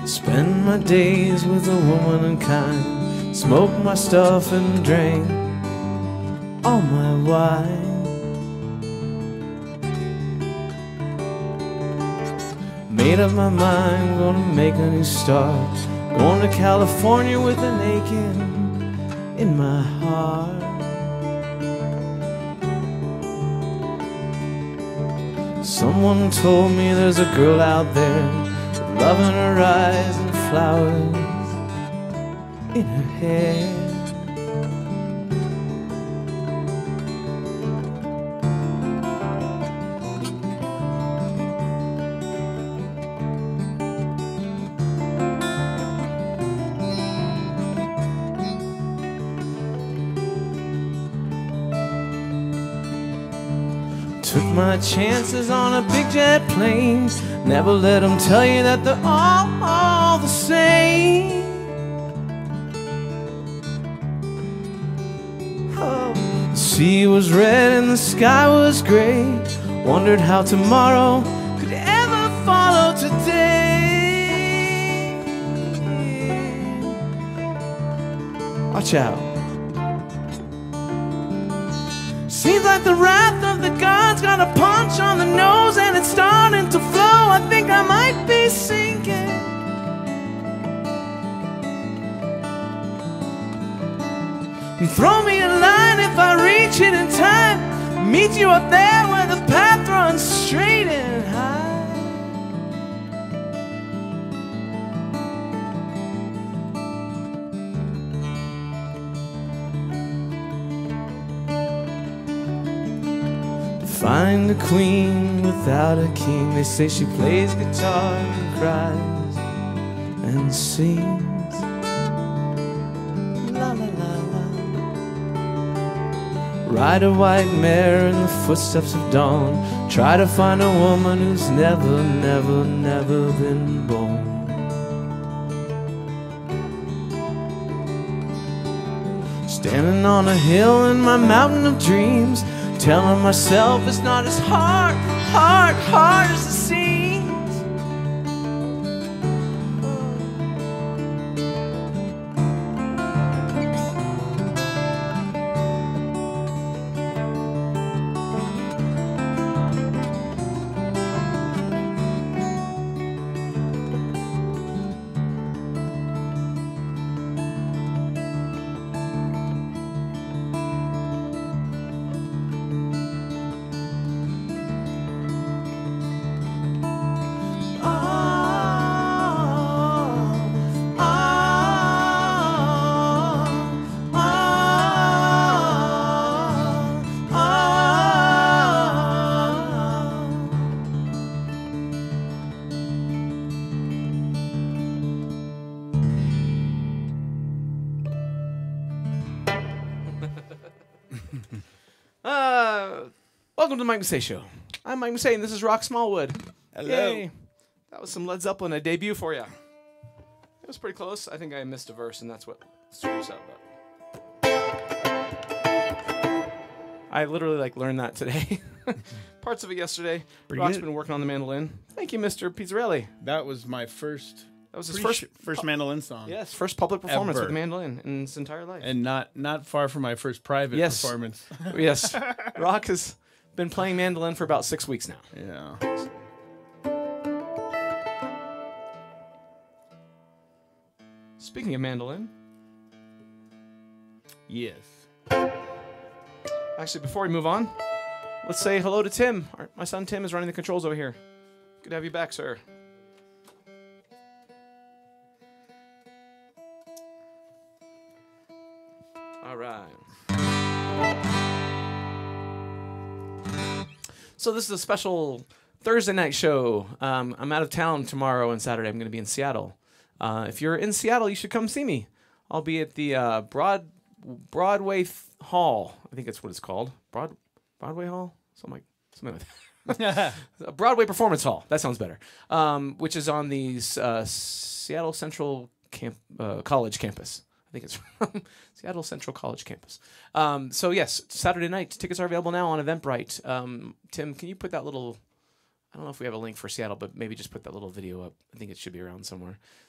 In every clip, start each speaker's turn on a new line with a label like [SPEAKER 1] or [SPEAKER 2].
[SPEAKER 1] Spend my days with a woman unkind, smoke my stuff and drink all my wine. Made up my mind, gonna make a new start. Going to California with an aching in my heart. Someone told me there's a girl out there, love in her eyes and flowers in her hair. Took my chances on a big jet plane. Never let them tell you that they're all the same. Oh. The sea was red and the sky was gray. Wondered how tomorrow could ever follow today. Watch out. Seems like the wrath of the gods got a punch on the nose and it's starting to flow. I think I might be sinking. And throw me a line if I reach it in time. Meet you up there where the path runs straight and high. Find a queen without a king. They say she plays guitar and cries and sings. La la la la. Ride a white mare in the footsteps of dawn. Try to find a woman who's never, never, never been born. Standing on a hill in my mountain of dreams, telling myself it's not as hard as it seems. Welcome to the Mike Massé Show. I'm Mike Massé, and this is Rock Smallwood.
[SPEAKER 2] Hello.
[SPEAKER 1] Yay. That was some Led Zeppelin, a debut for you. It was pretty close. I think I missed a verse, and that's what screwed us up. But I literally learned that today. Parts of it yesterday.
[SPEAKER 2] Pretty
[SPEAKER 1] Rock's
[SPEAKER 2] good.
[SPEAKER 1] been working on the mandolin. Thank you, Mr. Pizzarelli.
[SPEAKER 2] That was my first.
[SPEAKER 1] That was his
[SPEAKER 2] first mandolin song.
[SPEAKER 1] Yes, first public performance
[SPEAKER 2] Ever.
[SPEAKER 1] with mandolin in his entire life.
[SPEAKER 2] And not far from my first private
[SPEAKER 1] Yes.
[SPEAKER 2] performance.
[SPEAKER 1] Yes, Rock has been playing mandolin for about 6 weeks now.
[SPEAKER 2] Yeah.
[SPEAKER 1] Speaking of mandolin,
[SPEAKER 2] Yes.
[SPEAKER 1] actually, before we move on, let's say hello to Tim. My son Tim is running the controls over here. Good to have you back, sir. All right. So this is a special Thursday night show. I'm out of town tomorrow and Saturday. I'm going to be in Seattle. If you're in Seattle, you should come see me. I'll be at the Broadway Hall. I think that's what it's called. Broadway Hall? Something like that. A Broadway Performance Hall. That sounds better. Which is on the Seattle Central College campus. I think it's from Seattle Central College campus. So yes, Saturday night. Tickets are available now on Eventbrite. Tim, can you put that little... I don't know if we have a link for Seattle, but maybe just put that little video up. I think it should be around somewhere.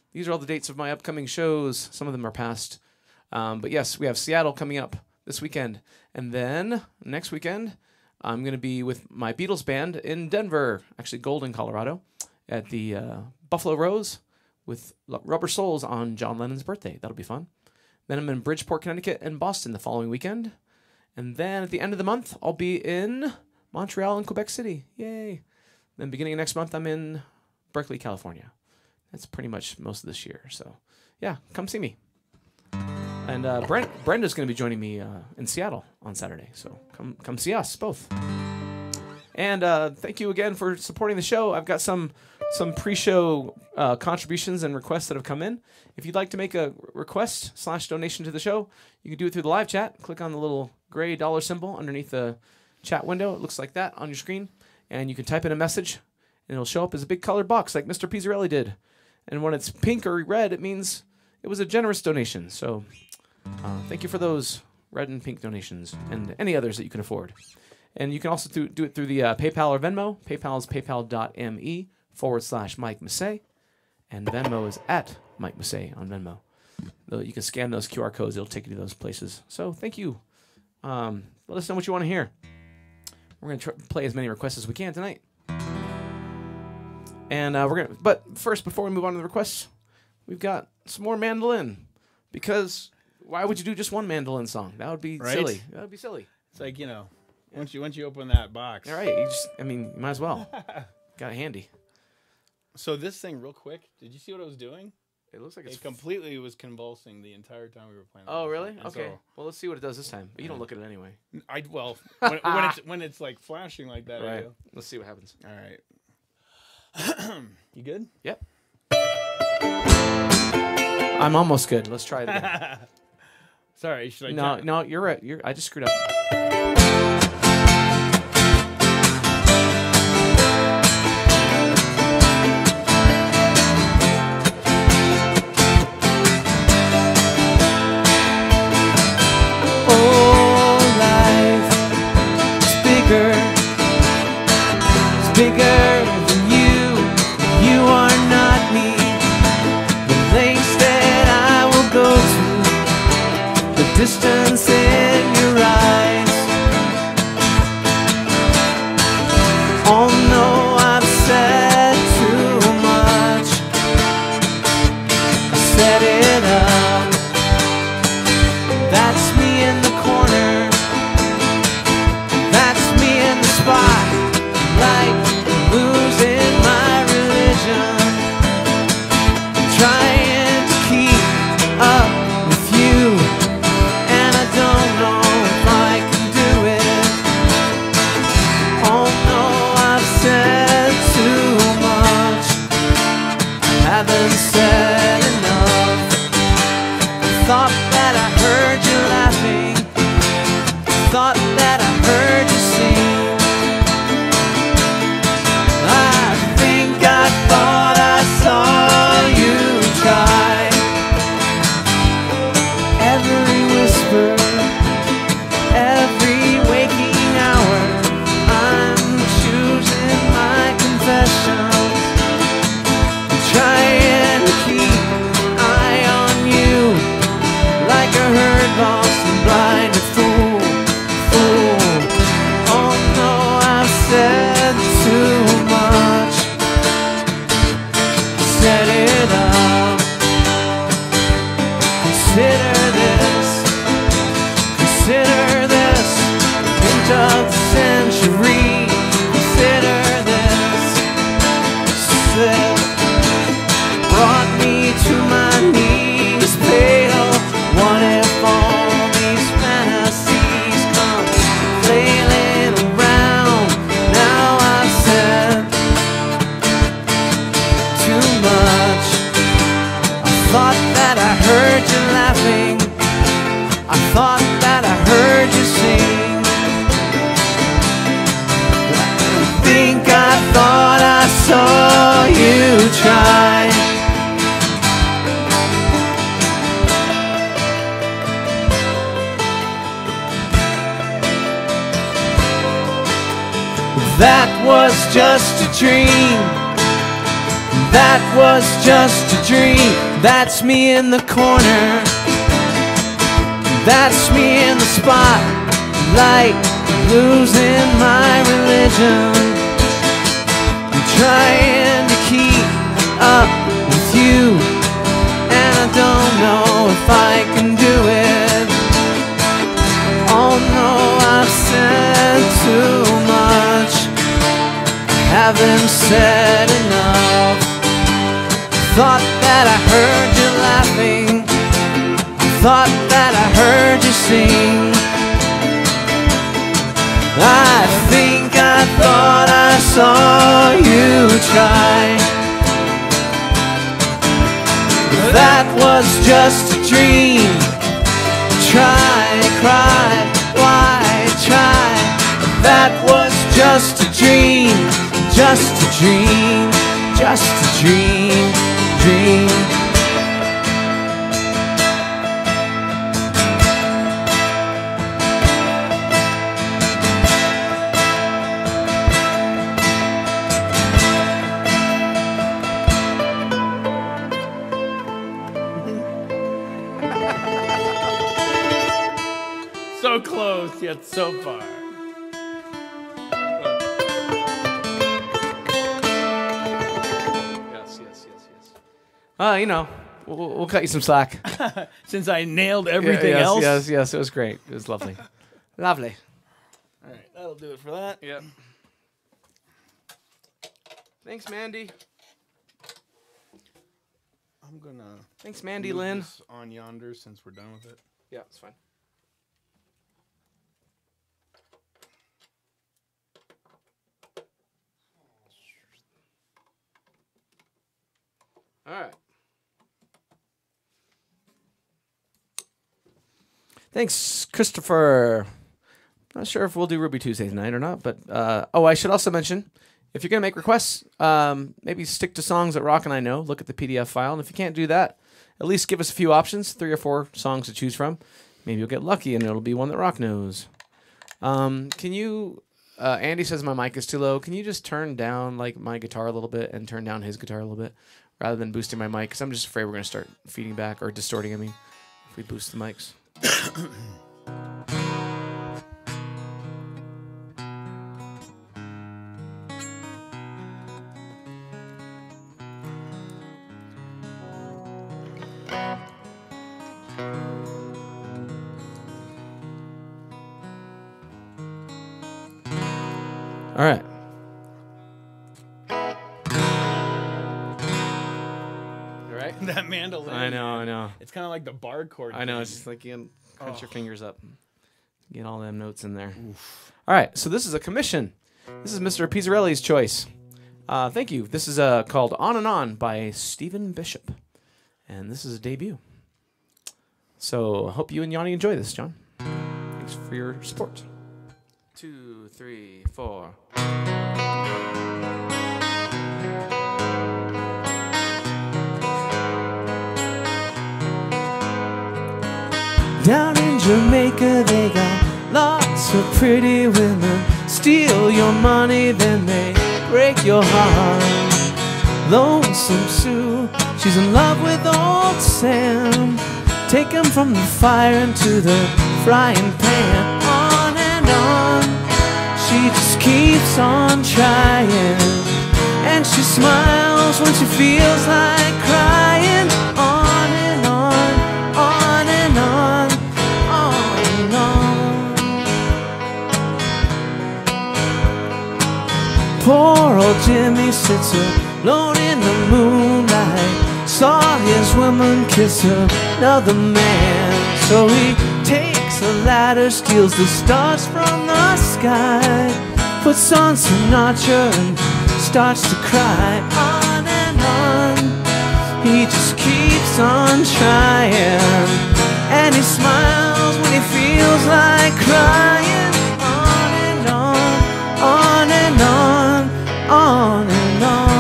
[SPEAKER 1] these are all the dates of my upcoming shows. Some of them are past. But yes, we have Seattle coming up this weekend. And then next weekend, I'm going to be with my Beatles band in Denver, actually Golden, Colorado, at the Buffalo Rose with Rubber Souls on John Lennon's birthday. That'll be fun. Then I'm in Bridgeport, Connecticut and Boston the following weekend. And then at the end of the month, I'll be in Montreal and Quebec City. Yay. Then beginning of next month, I'm in Berkeley, California. That's pretty much most of this year. So, yeah, come see me. And Brenda's going to be joining me in Seattle on Saturday. So come see us both. And thank you again for supporting the show. I've got some pre-show contributions and requests that have come in. If you'd like to make a request/donation to the show, you can do it through the live chat. Click on the little gray dollar symbol underneath the chat window. It looks like that on your screen. And you can type in a message, and it'll show up as a big colored box like Mr. Pizzarelli did. And when it's pink or red, it means it was a generous donation. So thank you for those red and pink donations and any others that you can afford. And you can also do it through the PayPal or Venmo. PayPal is paypal.me/Mike Massé. And Venmo is at Mike Massé on Venmo. You can scan those QR codes. It'll take you to those places. So thank you. Let us know what you want to hear. We're going to play as many requests as we can tonight. And but first, before we move on to the requests, we've got some more mandolin. Because why would you do just one mandolin song? That would be silly. That would be silly.
[SPEAKER 2] It's like, once you open that box.
[SPEAKER 1] All right, you might as well. Got it handy.
[SPEAKER 2] So this thing, real quick, did you see what I was doing?
[SPEAKER 1] It looks like
[SPEAKER 2] it completely was convulsing the entire time we were playing.
[SPEAKER 1] Oh, really? Okay. Well, let's see what it does this time. But you don't look at it anyway.
[SPEAKER 2] When it's like flashing like that.
[SPEAKER 1] Right. Let's see what happens.
[SPEAKER 2] All right. You good?
[SPEAKER 1] Yep. I'm almost good. Let's try it again.
[SPEAKER 2] Sorry, should I?
[SPEAKER 1] No, you're right. I just screwed up.
[SPEAKER 3] Bigger than you, you are not me. The lengths that I will go to, the distance in your eyes. Oh no, I've said too much. I set it up. That's me in the corner. That's me in the spotlight. Losing my religion, trying to keep up with you, and I don't know if I can do it. Oh no, I've said too much. I haven't said enough. I thought that I heard you laughing. I thought that I heard you sing. I thought I saw you try. Every whisper, every waking hour, I'm choosing my confessions. I'm trying to keep an eye on you, like a herd lost and blinded fool. Oh no, I've said too much. Set it up. Consider this. Consider this. Hint of the century. Consider this. Set. Brought me to my knees, pale. What if all these fantasies come flailing around? Now I've said too much. I thought that I heard you laughing. I thought that I heard you sing. I think I thought I saw you try. That was just a dream. that was just a dream. That's me in the corner. That's me in the spotlight, losing my religion. I'm trying to keep up with you, and I don't know if I can do it. Oh no, I've said too much, haven't said enough. Thought that I heard you laughing, thought that I heard you sing. I think I thought I saw you try. But that was just a dream. Try, cry, why try? That was just a dream, just a dream, just a dream, dream.
[SPEAKER 2] So close, yet so far.
[SPEAKER 1] Yes. You know, we'll cut you some slack.
[SPEAKER 2] Since I nailed everything else.
[SPEAKER 1] Yes, it was great. It was lovely. Lovely.
[SPEAKER 2] All right, that'll do it for that.
[SPEAKER 1] Yep. Thanks, Mandy.
[SPEAKER 2] I'm gonna.
[SPEAKER 1] Thanks, Mandy
[SPEAKER 2] move
[SPEAKER 1] Lynn.
[SPEAKER 2] this on yonder since we're done with it.
[SPEAKER 1] Yeah, it's fine. All right. Thanks, Christopher. Not sure if we'll do Ruby Tuesday tonight or not, but I should also mention, if you're gonna make requests, maybe stick to songs that Rock and I know. Look at the PDF file, and if you can't do that, at least give us a few options, 3 or 4 songs to choose from. Maybe you'll get lucky, and it'll be one that Rock knows. Can you? Andy says my mic is too low. Can you just turn down like my guitar a little bit and turn down his guitar a little bit, rather than boosting my mic? Because I'm just afraid we're gonna start feeding back or distorting. I mean, if we boost the mics. All right. You right?
[SPEAKER 2] That mandolin.
[SPEAKER 1] I know.
[SPEAKER 2] It's kind of like the bar chord.
[SPEAKER 1] I know. It's just like you can crunch your fingers up, get all them notes in there. Oof. All right. So this is a commission. This is Mr. Pizzarelli's choice. Thank you. This is called "On and On" by Stephen Bishop, and this is a debut. So I hope you and Yanni enjoy this, John. Thanks for your support. 2, 3, 4.
[SPEAKER 3] Down in Jamaica they got lots of pretty women. Steal your money, then they break your heart. Lonesome Sue, she's in love with old Sam. Take him from the fire into the frying pan. On and on, she just keeps on trying. And she smiles when she feels like crying. On and on, on and on, on and on. Poor old Jimmy sits alone in the moonlight. Saw his woman kiss another man. So he takes a ladder, steals the stars from the sky, puts on Sinatra and starts to cry. On and on, he just keeps on trying. And he smiles when he feels like crying. On and on, on and on, on and on.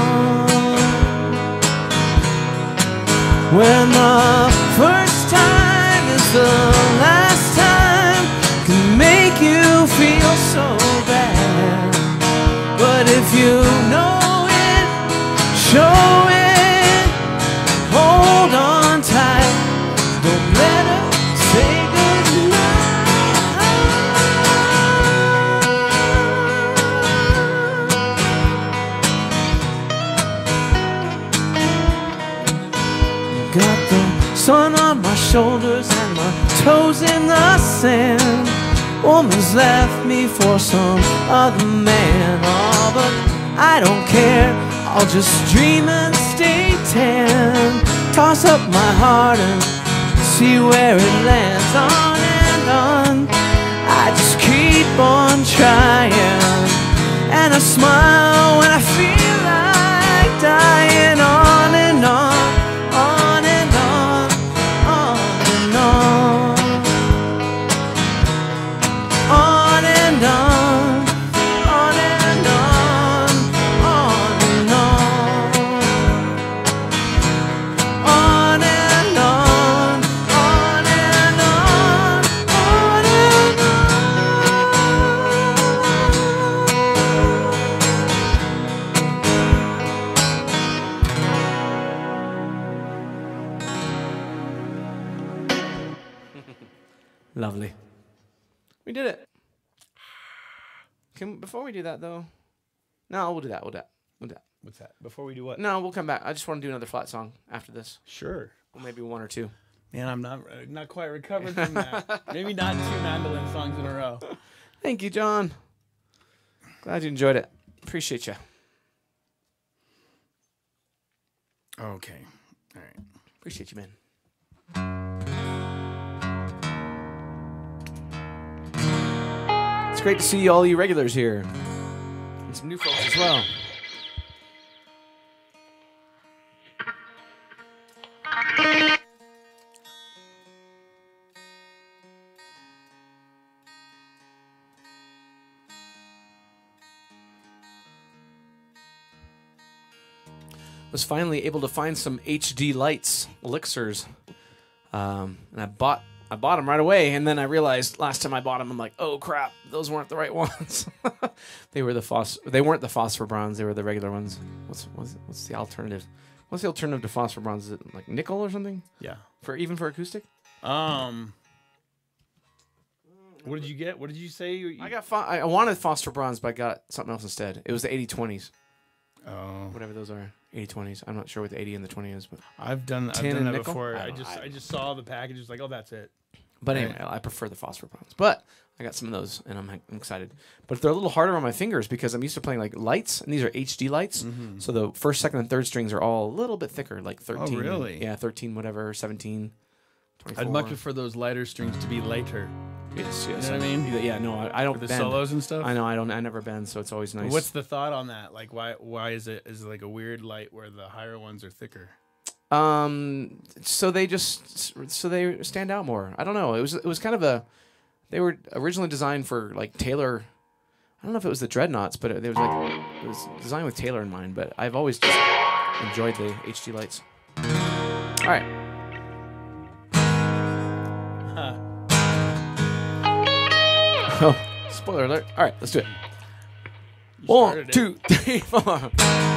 [SPEAKER 3] When the first time is the last time, can make you feel so bad. But if you know it, show it. got the sun on my shoulders and my toes in the sand. Woman's left me for some other man. Oh, but I don't care, I'll just dream and stay tan. Toss up my heart and see where it lands. On and on, I just keep on trying. And I smile when I feel like dying. On and on, on and on, on and on. On and on, on and on, on and on. On and on, on and on, on and
[SPEAKER 1] Lovely. We did it. Before we do that, though... No, we'll do that. We'll do that.
[SPEAKER 2] What's that? Before we do what?
[SPEAKER 1] No, we'll come back. I just want to do another flat song after this.
[SPEAKER 2] Sure.
[SPEAKER 1] Well, maybe one or two.
[SPEAKER 2] Man, I'm not quite recovered from that. Maybe not 2 mandolin songs in a row.
[SPEAKER 1] Thank you, John. Glad you enjoyed it. Appreciate you.
[SPEAKER 2] Okay. All right.
[SPEAKER 1] Appreciate you, man. It's great to see all you regulars here. And some new folks as well. Was finally able to find some HD lights, elixirs, and I bought them right away. And then I realized last time I bought them, I'm like, oh crap, those weren't the right ones. They weren't the phosphor bronze. They were the regular ones. What's the alternative? What's the alternative to phosphor bronze? Is it like nickel or something?
[SPEAKER 2] Yeah.
[SPEAKER 1] Even for acoustic?
[SPEAKER 2] What did you get? What did you say?
[SPEAKER 1] I wanted phosphor bronze, but I got something else instead. It was the 80-20s.
[SPEAKER 2] Oh.
[SPEAKER 1] Whatever those are. 80-20s. I'm not sure what the 80 and the 20 is, but
[SPEAKER 2] I've done that
[SPEAKER 1] nickel?
[SPEAKER 2] before. I just saw the package. It's like, oh, that's it.
[SPEAKER 1] But anyway, I prefer the phosphor bronze. But I got some of those, and I'm excited. But they're a little harder on my fingers because I'm used to playing like lights, and these are HD lights. Mm-hmm. So the first, second, and third strings are all a little bit thicker, like 13.
[SPEAKER 2] Oh, really?
[SPEAKER 1] Yeah, 13, whatever, 17, 24.
[SPEAKER 2] I'd much prefer those lighter strings to be lighter.
[SPEAKER 1] Yes.
[SPEAKER 2] You know what I mean?
[SPEAKER 1] Yeah, no, I don't
[SPEAKER 2] For the
[SPEAKER 1] bend.
[SPEAKER 2] Solos and stuff?
[SPEAKER 1] I know, I never bend, so it's always nice.
[SPEAKER 2] What's the thought on that? Like, why is it like a weird light where the higher ones are thicker?
[SPEAKER 1] So they stand out more. I don't know. It was kind of they were originally designed for like Taylor. I don't know if it was the Dreadnoughts, but it was designed with Taylor in mind. But I've always just enjoyed the HD lights. All right. Oh, spoiler alert. All right, let's do it. 1, 2, 3, 4.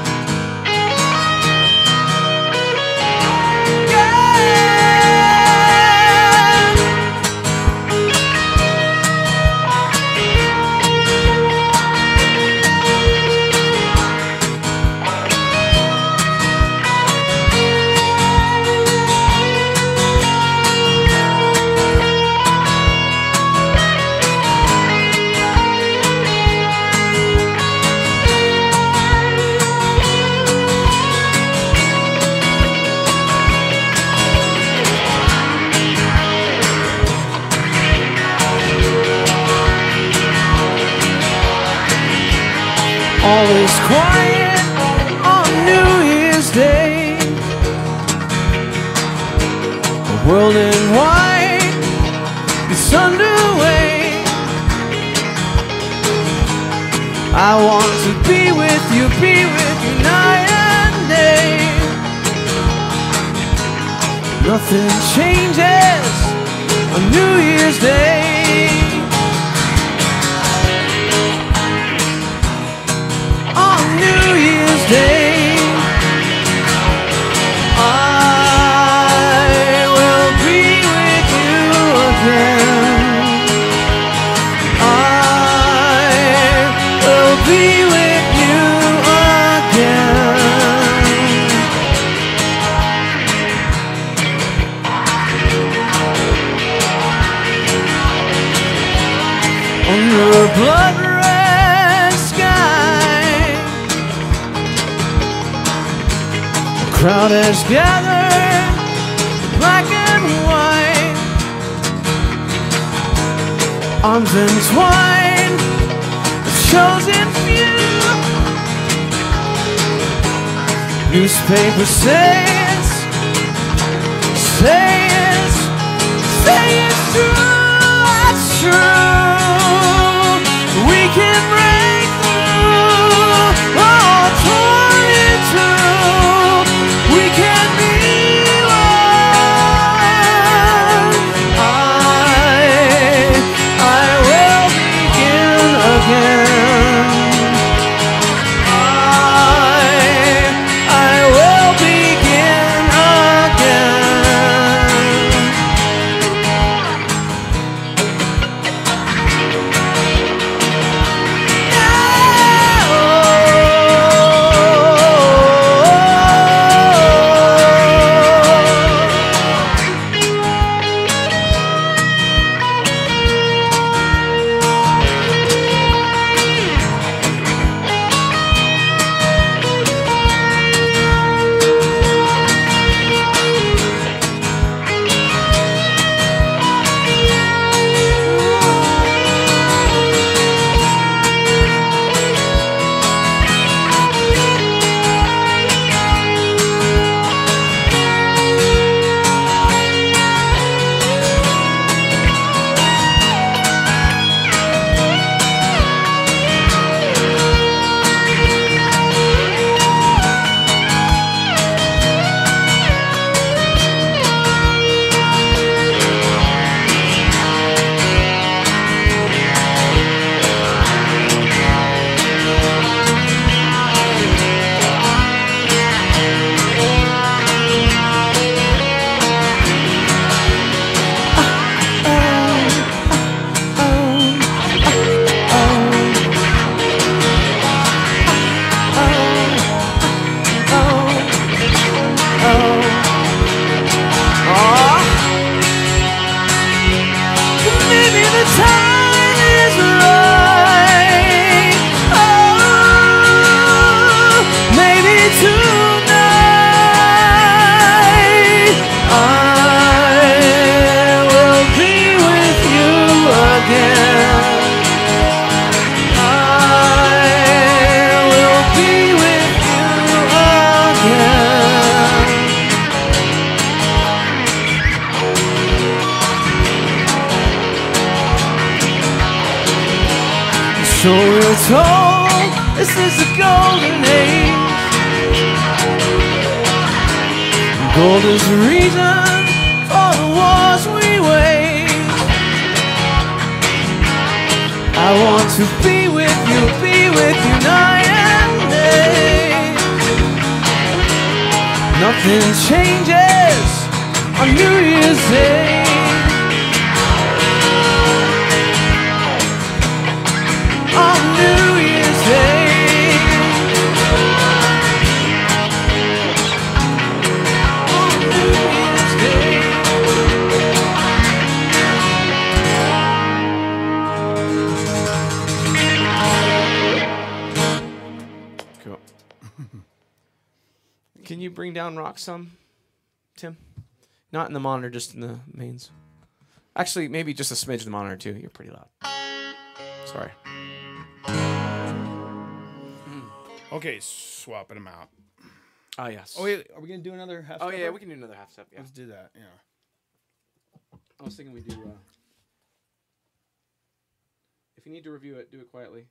[SPEAKER 1] All is quiet on New Year's Day. The world in white is underway. I want to be with you night and day. Nothing changes on New Year's Day. New Year's Day, I will be with you again. I will be with you again.
[SPEAKER 3] crowd has gathered, black and white, arms entwined, the chosen few. Newspaper says it's true, that's true. We can break through, all torn in two. We can be one. I will begin again. I will begin again. So we're told this is the golden age. Gold is the reason for the wars we wage. I want to be with you night and day. Nothing changes on New Year's Day. On New Year's Day. On New Year's Day.
[SPEAKER 1] Cool. Can you bring down rock some, Tim? Not in the monitor, just in the mains. Actually, maybe just a smidge in the monitor too. You're pretty loud. Sorry.
[SPEAKER 2] Okay, swapping them out.
[SPEAKER 1] Oh, yes.
[SPEAKER 2] Oh, wait, are we going to do another half
[SPEAKER 1] Oh,
[SPEAKER 2] step?
[SPEAKER 1] yeah, we can do another half step. Yeah.
[SPEAKER 2] Let's do that, yeah.
[SPEAKER 1] I was thinking we do. If you need to review it, do it quietly.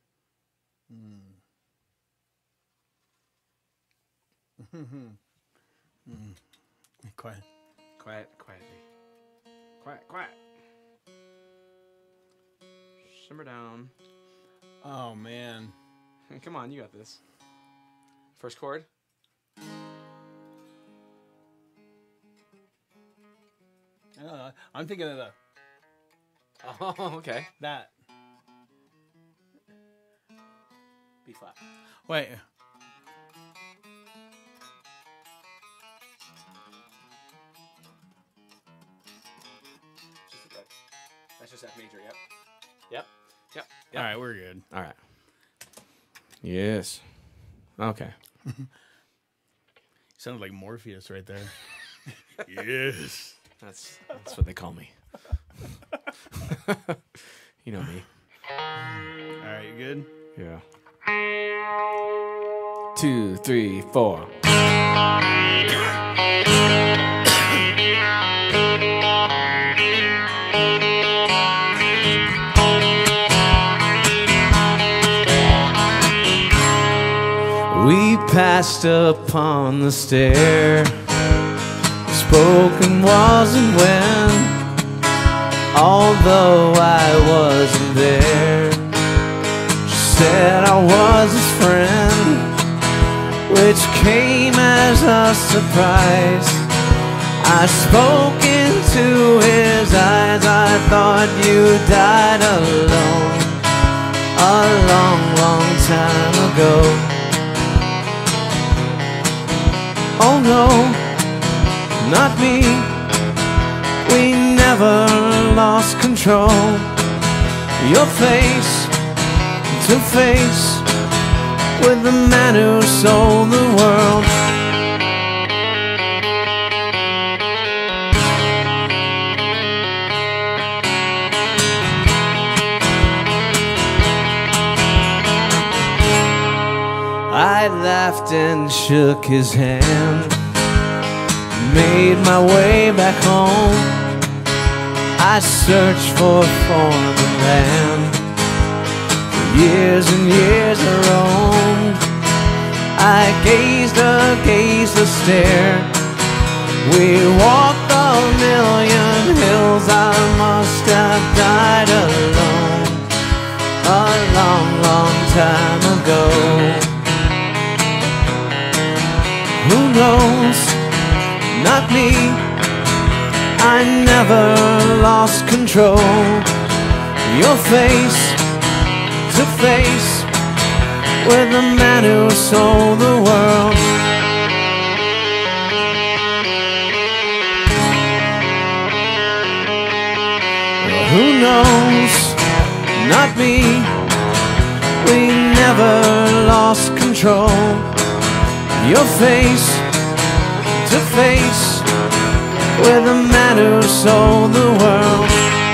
[SPEAKER 2] Quiet.
[SPEAKER 1] Quietly. Quiet. Simmer down.
[SPEAKER 2] Oh, man.
[SPEAKER 1] Come on, you got this. First chord.
[SPEAKER 2] I don't know. I'm thinking of the...
[SPEAKER 1] Oh, okay.
[SPEAKER 2] That.
[SPEAKER 1] B flat.
[SPEAKER 2] Wait.
[SPEAKER 1] That's just F major, Yep.
[SPEAKER 2] All right, we're good.
[SPEAKER 1] All right. Yes. Okay.
[SPEAKER 2] Sounded like Morpheus right there. Yes.
[SPEAKER 1] That's what they call me. You know me.
[SPEAKER 2] All right, you good?
[SPEAKER 1] Yeah. 2, 3, 4. We passed upon the stair. Spoken wasn't when, although I wasn't there. She said I was his friend, which came as a surprise. I spoke into his eyes. I thought you died alone a long, long time ago. Oh no, not me. We never lost control. You're face to face with the man who sold the world. I laughed and shook his hand, made my way back home. I searched for foreign land. For years and years I roamed. I gazed a stare. We walked a million hills. I must have died alone a long, long time ago. Who knows? Not me. I never lost control. You're face to face with the man who sold the world. Who knows? Not me. We never lost control. You're face to face with the man who sold the world.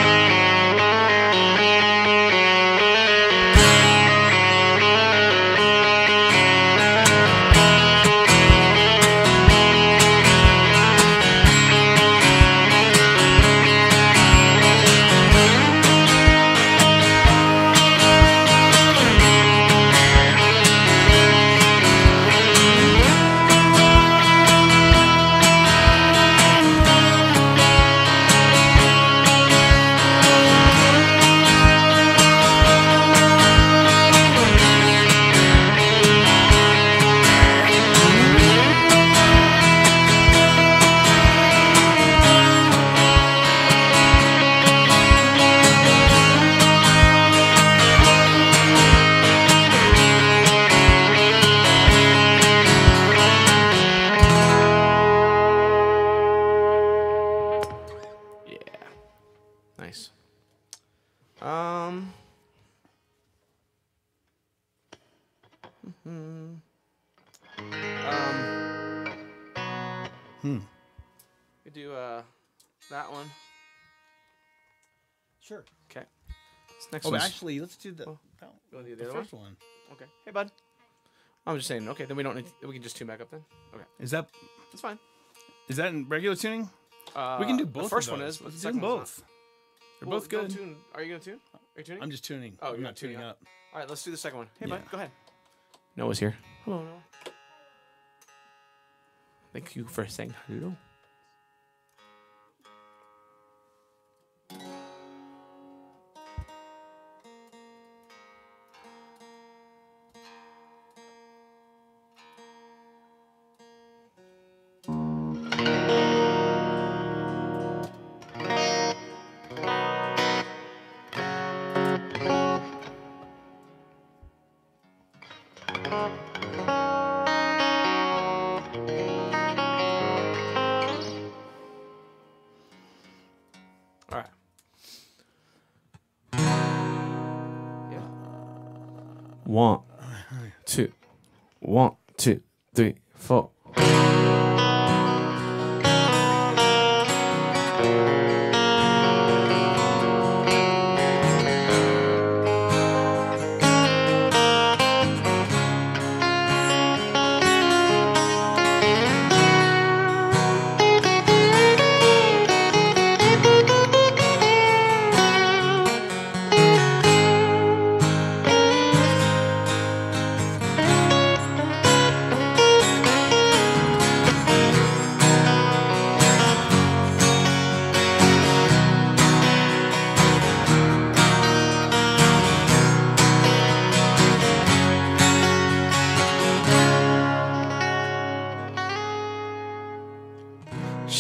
[SPEAKER 1] We do that one.
[SPEAKER 2] Sure.
[SPEAKER 1] Okay. This next
[SPEAKER 2] Oh,
[SPEAKER 1] one's-
[SPEAKER 2] actually, let's do the,
[SPEAKER 1] You wanna do the
[SPEAKER 2] the
[SPEAKER 1] other
[SPEAKER 2] first one.
[SPEAKER 1] Okay. Hey, bud. I'm just saying. Okay, then we don't need. We can just tune back up then. Okay,
[SPEAKER 2] Is that in regular tuning? We can do both.
[SPEAKER 1] The first
[SPEAKER 2] of
[SPEAKER 1] one
[SPEAKER 2] those.
[SPEAKER 1] is, but
[SPEAKER 2] Let's
[SPEAKER 1] the
[SPEAKER 2] do
[SPEAKER 1] second one's
[SPEAKER 2] both.
[SPEAKER 1] not.
[SPEAKER 2] They're
[SPEAKER 1] Well,
[SPEAKER 2] both good.
[SPEAKER 1] don't tune. Are you gonna tune? Are you tuning?
[SPEAKER 2] I'm just tuning.
[SPEAKER 1] Oh,
[SPEAKER 2] I'm
[SPEAKER 1] you're
[SPEAKER 2] not
[SPEAKER 1] not tuning
[SPEAKER 2] tuning
[SPEAKER 1] up.
[SPEAKER 2] up.
[SPEAKER 1] All right, let's do the second one. Hey,
[SPEAKER 2] Yeah.
[SPEAKER 1] bud, go ahead. Noah's here. Hello, Noah. Thank you for saying hello. All right. Yeah. 1, 2, 1, 2, 3, 4.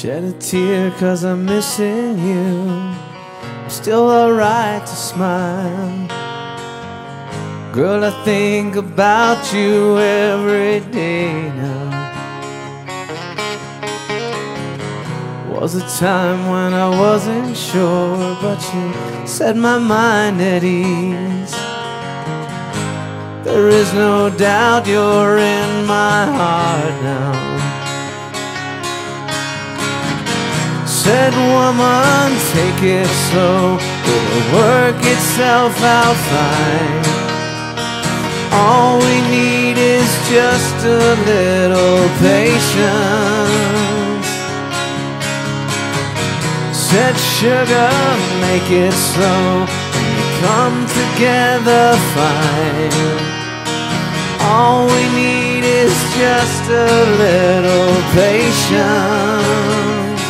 [SPEAKER 3] Shed a tear 'cause I'm missing you. Still alright to smile. Girl, I think about you every day now. Was a time when I wasn't sure, but you set my mind at ease. There is no doubt you're in my heart now. Said woman, take it slow, it'll work itself out fine. All we need is just a little patience. Said sugar, make it slow, and we come together fine. All we need is just a little patience.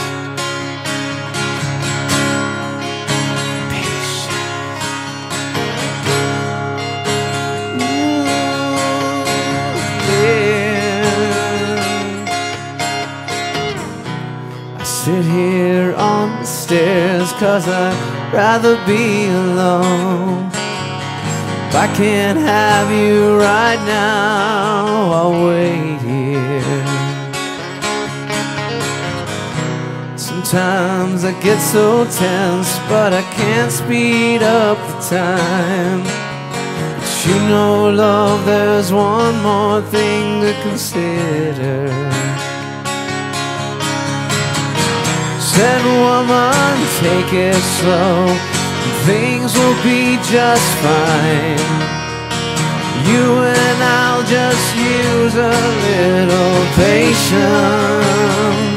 [SPEAKER 3] Sit here on the stairs 'cause I'd rather be alone. If I can't have you right now, I'll wait here. Sometimes I get so tense, but I can't speed up the time. But you know, love, there's one more thing to consider. Said woman, take it slow, and things will be just fine. You and I'll just use a little patience.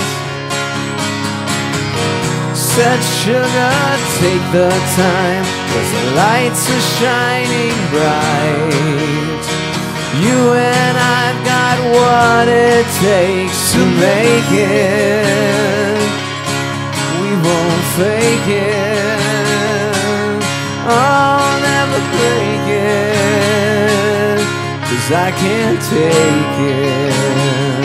[SPEAKER 3] Said sugar, take the time, 'cause the lights are shining bright. You and I've got what it takes to make it. We won't fake it, I'll never break it, 'cause I can't take it.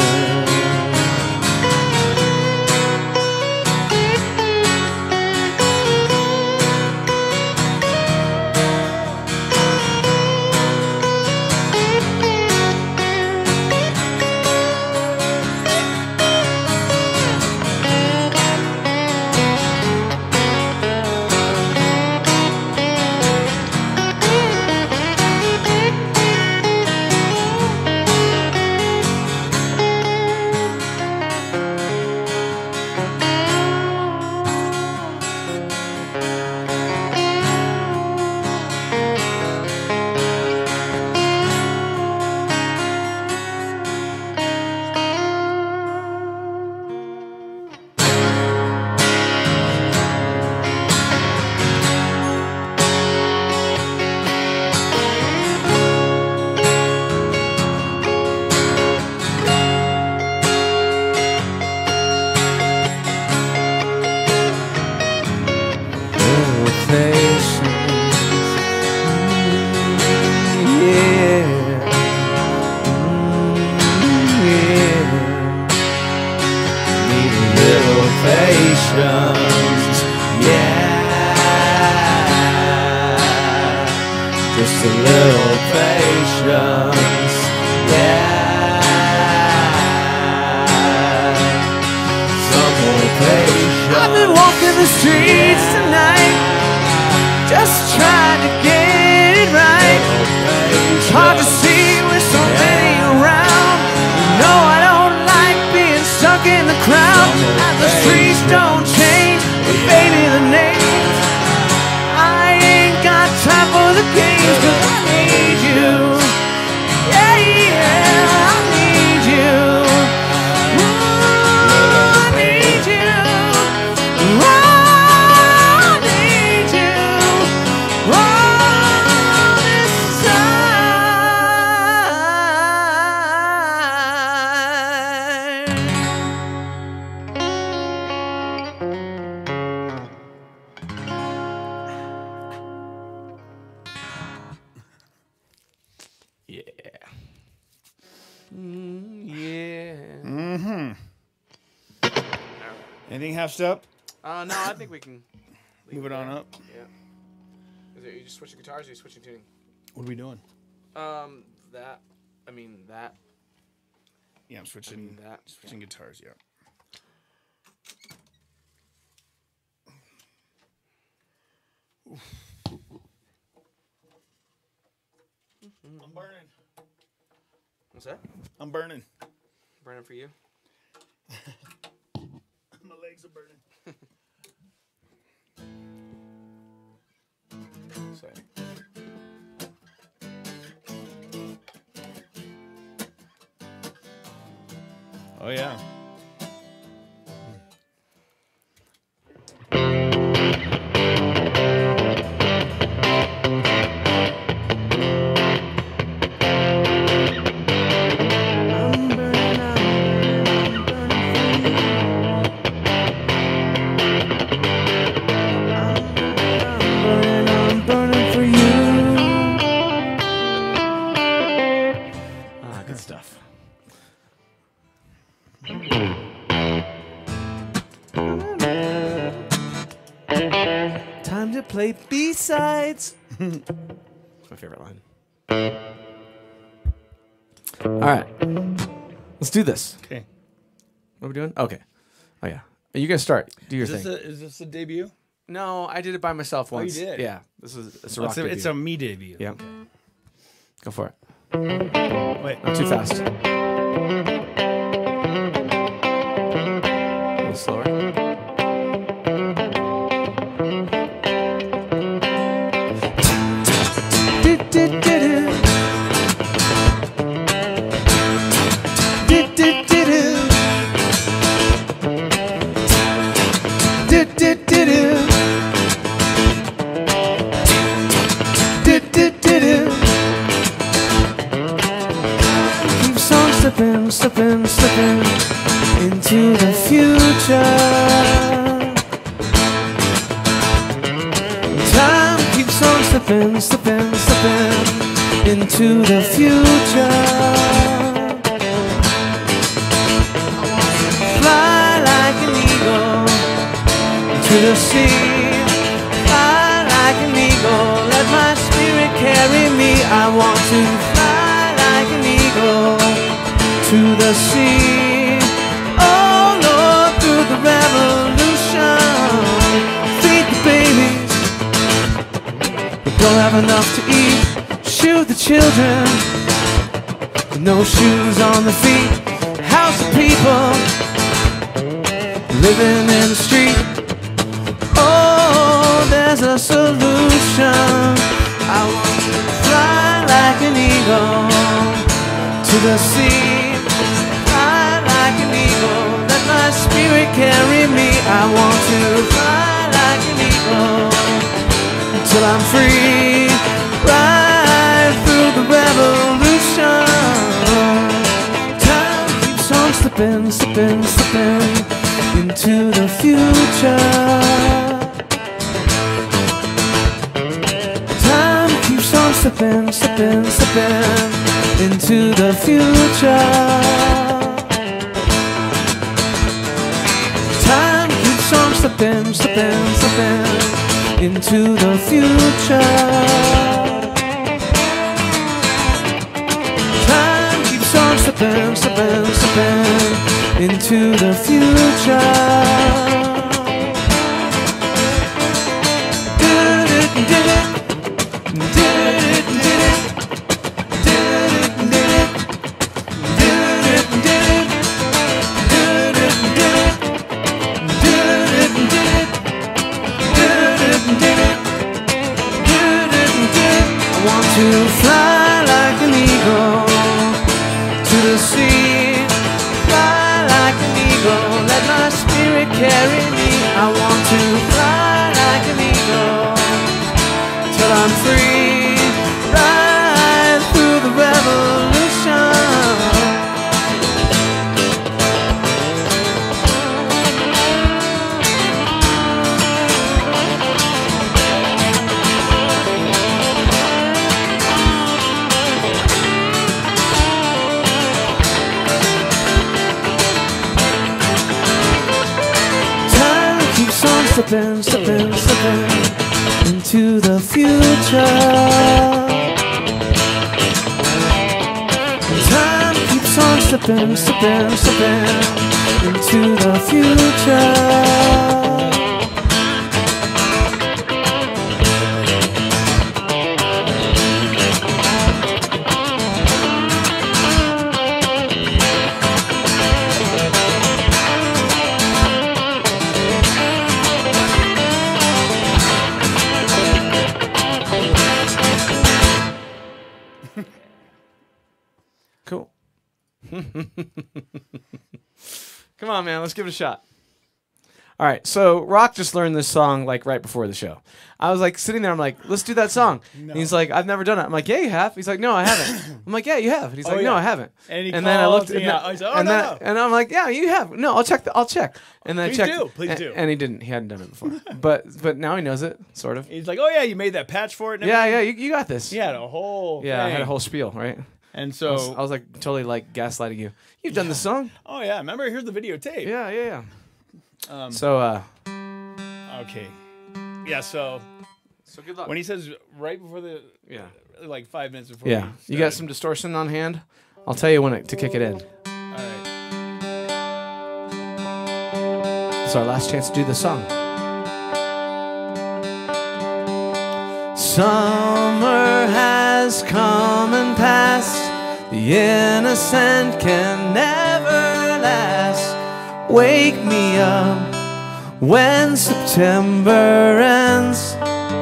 [SPEAKER 3] Just a little patience, some more patience. I've been walking the streets tonight, just trying to get it right. It's hard to see with so many around. You know I don't like being stuck in the crowd. And the streets don't change, but baby the names. I ain't got time for the games, 'cause I need you. Yeah, yeah, I need you. Ooh, I need you. Oh, I need you. Oh, this
[SPEAKER 2] Anything half step?
[SPEAKER 1] No, I think we can
[SPEAKER 2] Move it on up.
[SPEAKER 1] Yeah. Are you just switching guitars or are you switching tuning?
[SPEAKER 2] What are we doing?
[SPEAKER 1] That. I mean, that.
[SPEAKER 2] Yeah, I'm switching. Switching guitars. Yeah. I'm burning.
[SPEAKER 1] What's that?
[SPEAKER 2] I'm burning.
[SPEAKER 1] Burning for you?
[SPEAKER 2] My legs are burning. Sorry. Oh yeah.
[SPEAKER 1] Play B-sides. That's my favorite line. All right. Let's do this.
[SPEAKER 2] Okay.
[SPEAKER 1] What are we doing? Okay. Oh, yeah. You guys start. Do your thing.
[SPEAKER 2] Is this a debut?
[SPEAKER 1] No, I did it by myself once.
[SPEAKER 2] Oh, you did?
[SPEAKER 1] Yeah. It's a rock debut.
[SPEAKER 2] It's a me debut.
[SPEAKER 1] Yeah.
[SPEAKER 2] Okay.
[SPEAKER 1] Go for it.
[SPEAKER 2] Wait.
[SPEAKER 1] Not too fast. A little slower. Slipping into the future. Time keeps on slipping into the future. Fly like an eagle to the sea. Fly like an eagle, let my spirit carry me. I want to fly like an eagle to the sea. Oh Lord, through the revolution. Feed the babies, we don't have enough to eat. Shoot the children, no shoes on the feet. House of people living in the street. Oh, there's a solution. I want to fly like an eagle to the sea. Let my spirit carry me. I want to fly like an eagle until I'm free. Right through the revolution. Time keeps on slipping into the future. Time keeps on slipping into the future. Slipping into the future. Time keeps on slipping into the future. To fly like an eagle to the sea. Fly like an eagle, let my spirit carry me. I want to fly like an eagle till I'm free. Right through the revolution.
[SPEAKER 3] slipping, slipping, slipping into the future. Time keeps on slipping, slipping, slipping into the future.
[SPEAKER 1] Cool. Come on, man. Let's give it a shot. All right. So Rock just learned this song like right before the show. I was like sitting there. I'm like, let's do that song. No. And he's like, I've never done it. I'm like, yeah, you have. He's like, no, I haven't. I'm like, yeah, you have. And he's like, no, I haven't.
[SPEAKER 2] And
[SPEAKER 1] then I looked
[SPEAKER 2] and
[SPEAKER 1] and I'm like, yeah, you have. No, I'll check. I'll check. And then
[SPEAKER 2] Please
[SPEAKER 1] I checked.
[SPEAKER 2] Please do.
[SPEAKER 1] And he didn't. He hadn't done it before. but now he knows it, sort of.
[SPEAKER 2] He's like, oh yeah, you made that patch for it. And
[SPEAKER 1] yeah, you got this.
[SPEAKER 2] He had a whole.
[SPEAKER 1] Yeah,
[SPEAKER 2] thing.
[SPEAKER 1] I had a whole spiel, right?
[SPEAKER 2] And so
[SPEAKER 1] I was like totally like gaslighting you. You've done this song.
[SPEAKER 2] Oh yeah, remember? Here's the videotape.
[SPEAKER 1] Yeah.
[SPEAKER 2] Okay. Yeah. So
[SPEAKER 1] good luck.
[SPEAKER 2] when he says right before the like 5 minutes before.
[SPEAKER 1] Yeah. You got some distortion on hand? I'll tell you when to kick it in.
[SPEAKER 2] All right.
[SPEAKER 1] It's our last chance to do the song.
[SPEAKER 3] Summer has come and passed. The innocent can never last. Wake me up when September ends.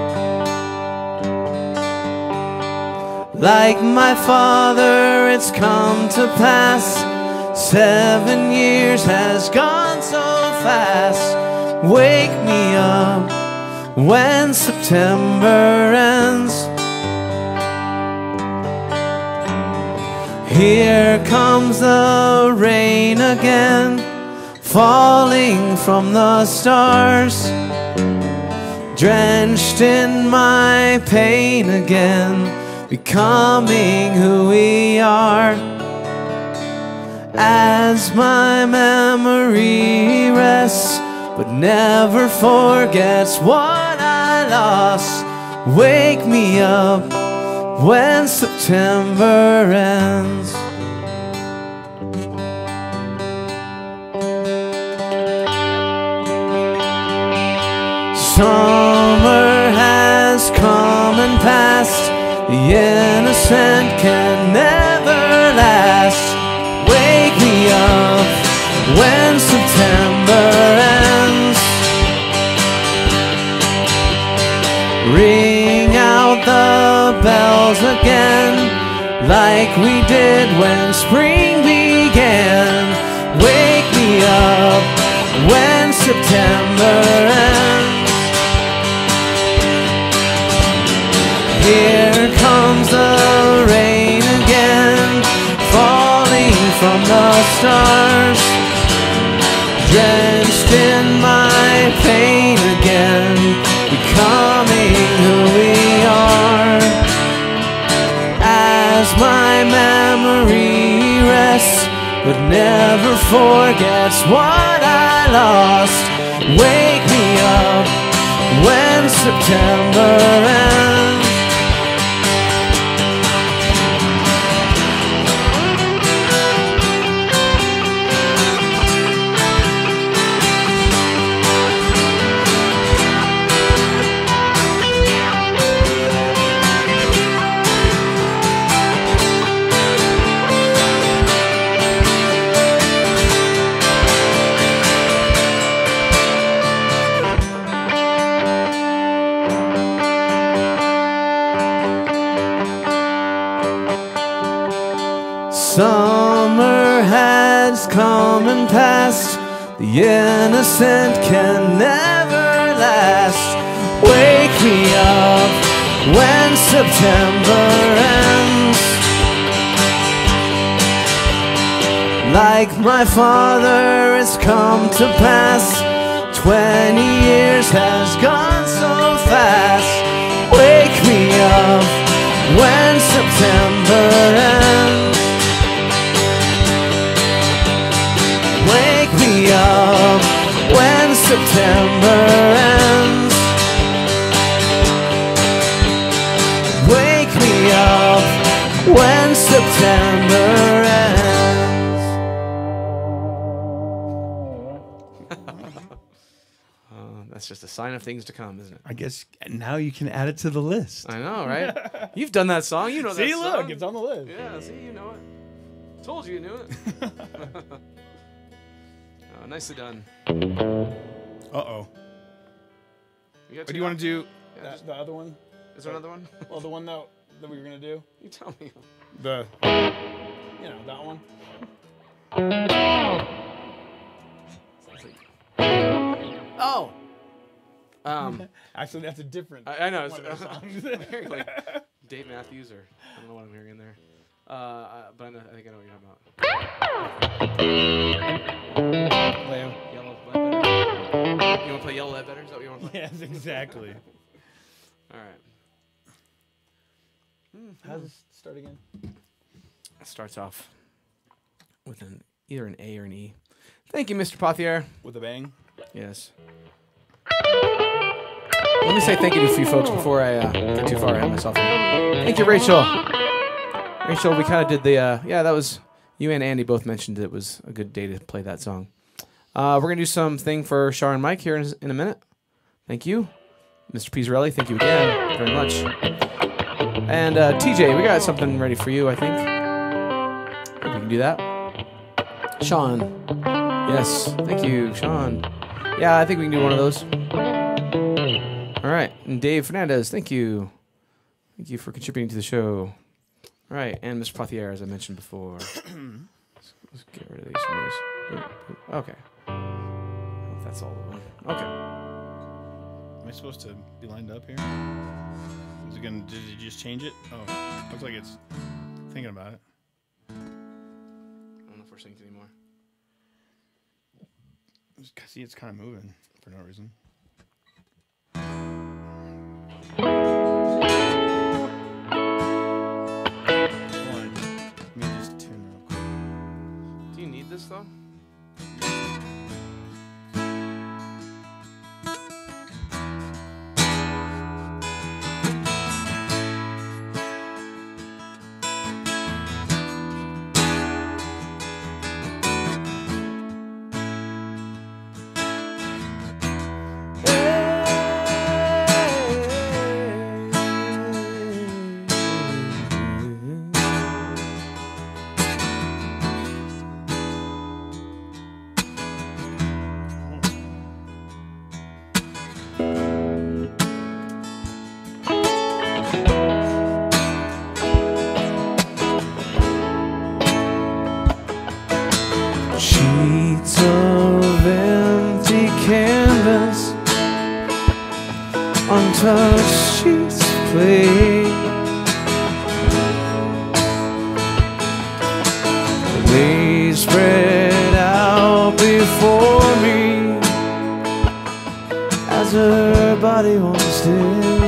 [SPEAKER 3] Like my father, it's come to pass. 7 years has gone so fast. Wake me up when September ends. Here comes the rain again, falling from the stars, drenched in my pain again, becoming who we are. As my memory rests, but never forgets what I lost. Wake me up when September ends. Summer has come and passed. The innocent can never last. Wake me up when September ends. Ring out the bells again, like we did when spring began. Wake me up when September ends. Here comes the rain again, falling from the stars, drenched in my pain again, becoming who we are. As my memory rests, but never forgets what I lost. Wake me up when September ends. Summer has come and passed. The innocent can never last. Wake me up when September ends. Like my father, it's come to pass. 20 years has gone so fast. Wake me up when September ends. Wake me up when September ends. never ends.
[SPEAKER 1] That's just a sign of things to come, isn't it?
[SPEAKER 4] I guess now you can add it to the list.
[SPEAKER 1] I know, right? You've done that song. You know that
[SPEAKER 2] See,
[SPEAKER 1] song.
[SPEAKER 2] look, it's on the list.
[SPEAKER 1] Yeah, see, you know it. Told you knew it. Oh, nicely done.
[SPEAKER 4] Uh-oh.
[SPEAKER 1] You got
[SPEAKER 4] What do you want to do?
[SPEAKER 1] Yeah,
[SPEAKER 2] The other one?
[SPEAKER 1] is there another one?
[SPEAKER 2] Well, the one that we were going to do?
[SPEAKER 1] You tell me.
[SPEAKER 2] The, that one?
[SPEAKER 1] Oh.
[SPEAKER 2] Actually, that's a different
[SPEAKER 1] I know.
[SPEAKER 2] one of the songs.
[SPEAKER 1] I'm hearing like Dave Matthews, or I don't know what I'm hearing in there. But I think I know what you're talking about.
[SPEAKER 2] Leo.
[SPEAKER 1] Yellow Ledbetter. You want to play Yellow Ledbetter? Is that what you want to play?
[SPEAKER 2] Yes, exactly.
[SPEAKER 1] All right.
[SPEAKER 2] How does this start again?
[SPEAKER 1] It starts off with either an A or an E. Thank you, Mr. Pothier.
[SPEAKER 2] With a bang?
[SPEAKER 1] Yes. Let me say thank you to a few folks before I get too far ahead of myself. Thank you, Rachel. Rachel, we kind of did the, that was, you and Andy both mentioned it was a good day to play that song. We're going to do something for Shar and Mike here in a minute. Thank you. Mr. Pizzarelli, thank you again very much. And TJ, we got something ready for you, I think. Hope we can do that. Sean. Yes, thank you, Sean. Yeah, I think we can do one of those. All right, and Dave Fernandez, thank you. Thank you for contributing to the show. All right, and Mr. Pothier, as I mentioned before. Let's get rid of these from these. Okay. That's all of them. Okay.
[SPEAKER 4] Am I supposed to be lined up here? Is it gonna? Did you just change it? Oh, looks like it's thinking about it.
[SPEAKER 1] I don't know if we're synced anymore.
[SPEAKER 4] See, it's kind of moving for no reason. Let me just tune real quick.
[SPEAKER 1] Do you need this, though?
[SPEAKER 3] Sheets of empty canvas, untouched sheets of clay. They spread out before me as her body once did.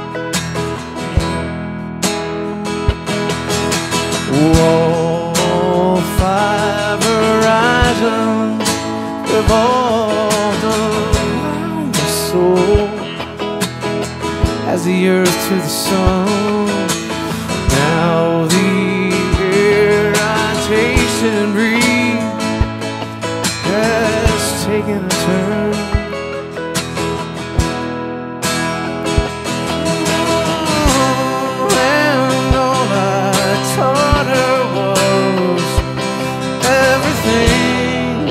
[SPEAKER 3] All five horizons revolved around my soul as the earth to the sun. Now the air I taste and breathe has taken a turn. And all I taught her was everything.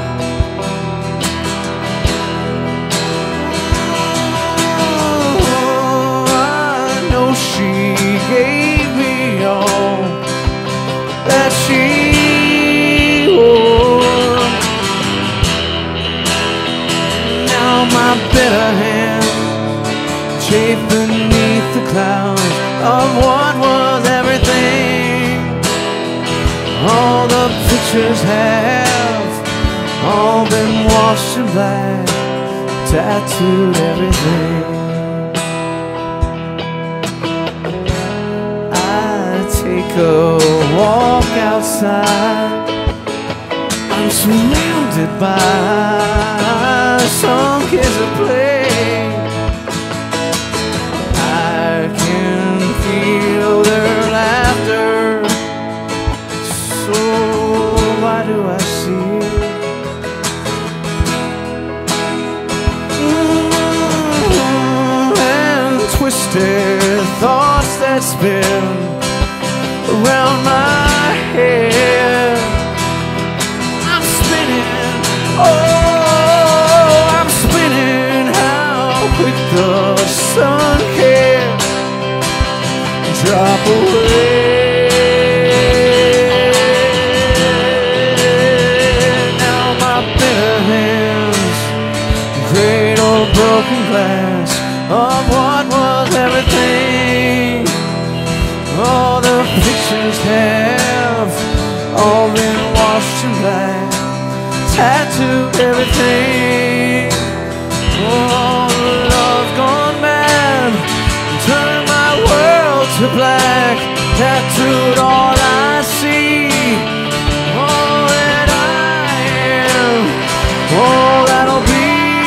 [SPEAKER 3] I know she gave me all that she wore. Now my bitter hand chafe beneath the clouds of what was everything. All the pictures have all been washed in black, tattooed everything. I take a walk outside, I'm surrounded by some kids at play. I can feel their laughter spin around my head. I'm spinning, oh, I'm spinning. How quick the sun can drop away. Now my bare hands cradle broken glass of what was everything. All the pictures have all been washed in black, tattooed everything. Oh, love gone mad, turned my world to black, tattooed all I see, all that I am, all that'll be.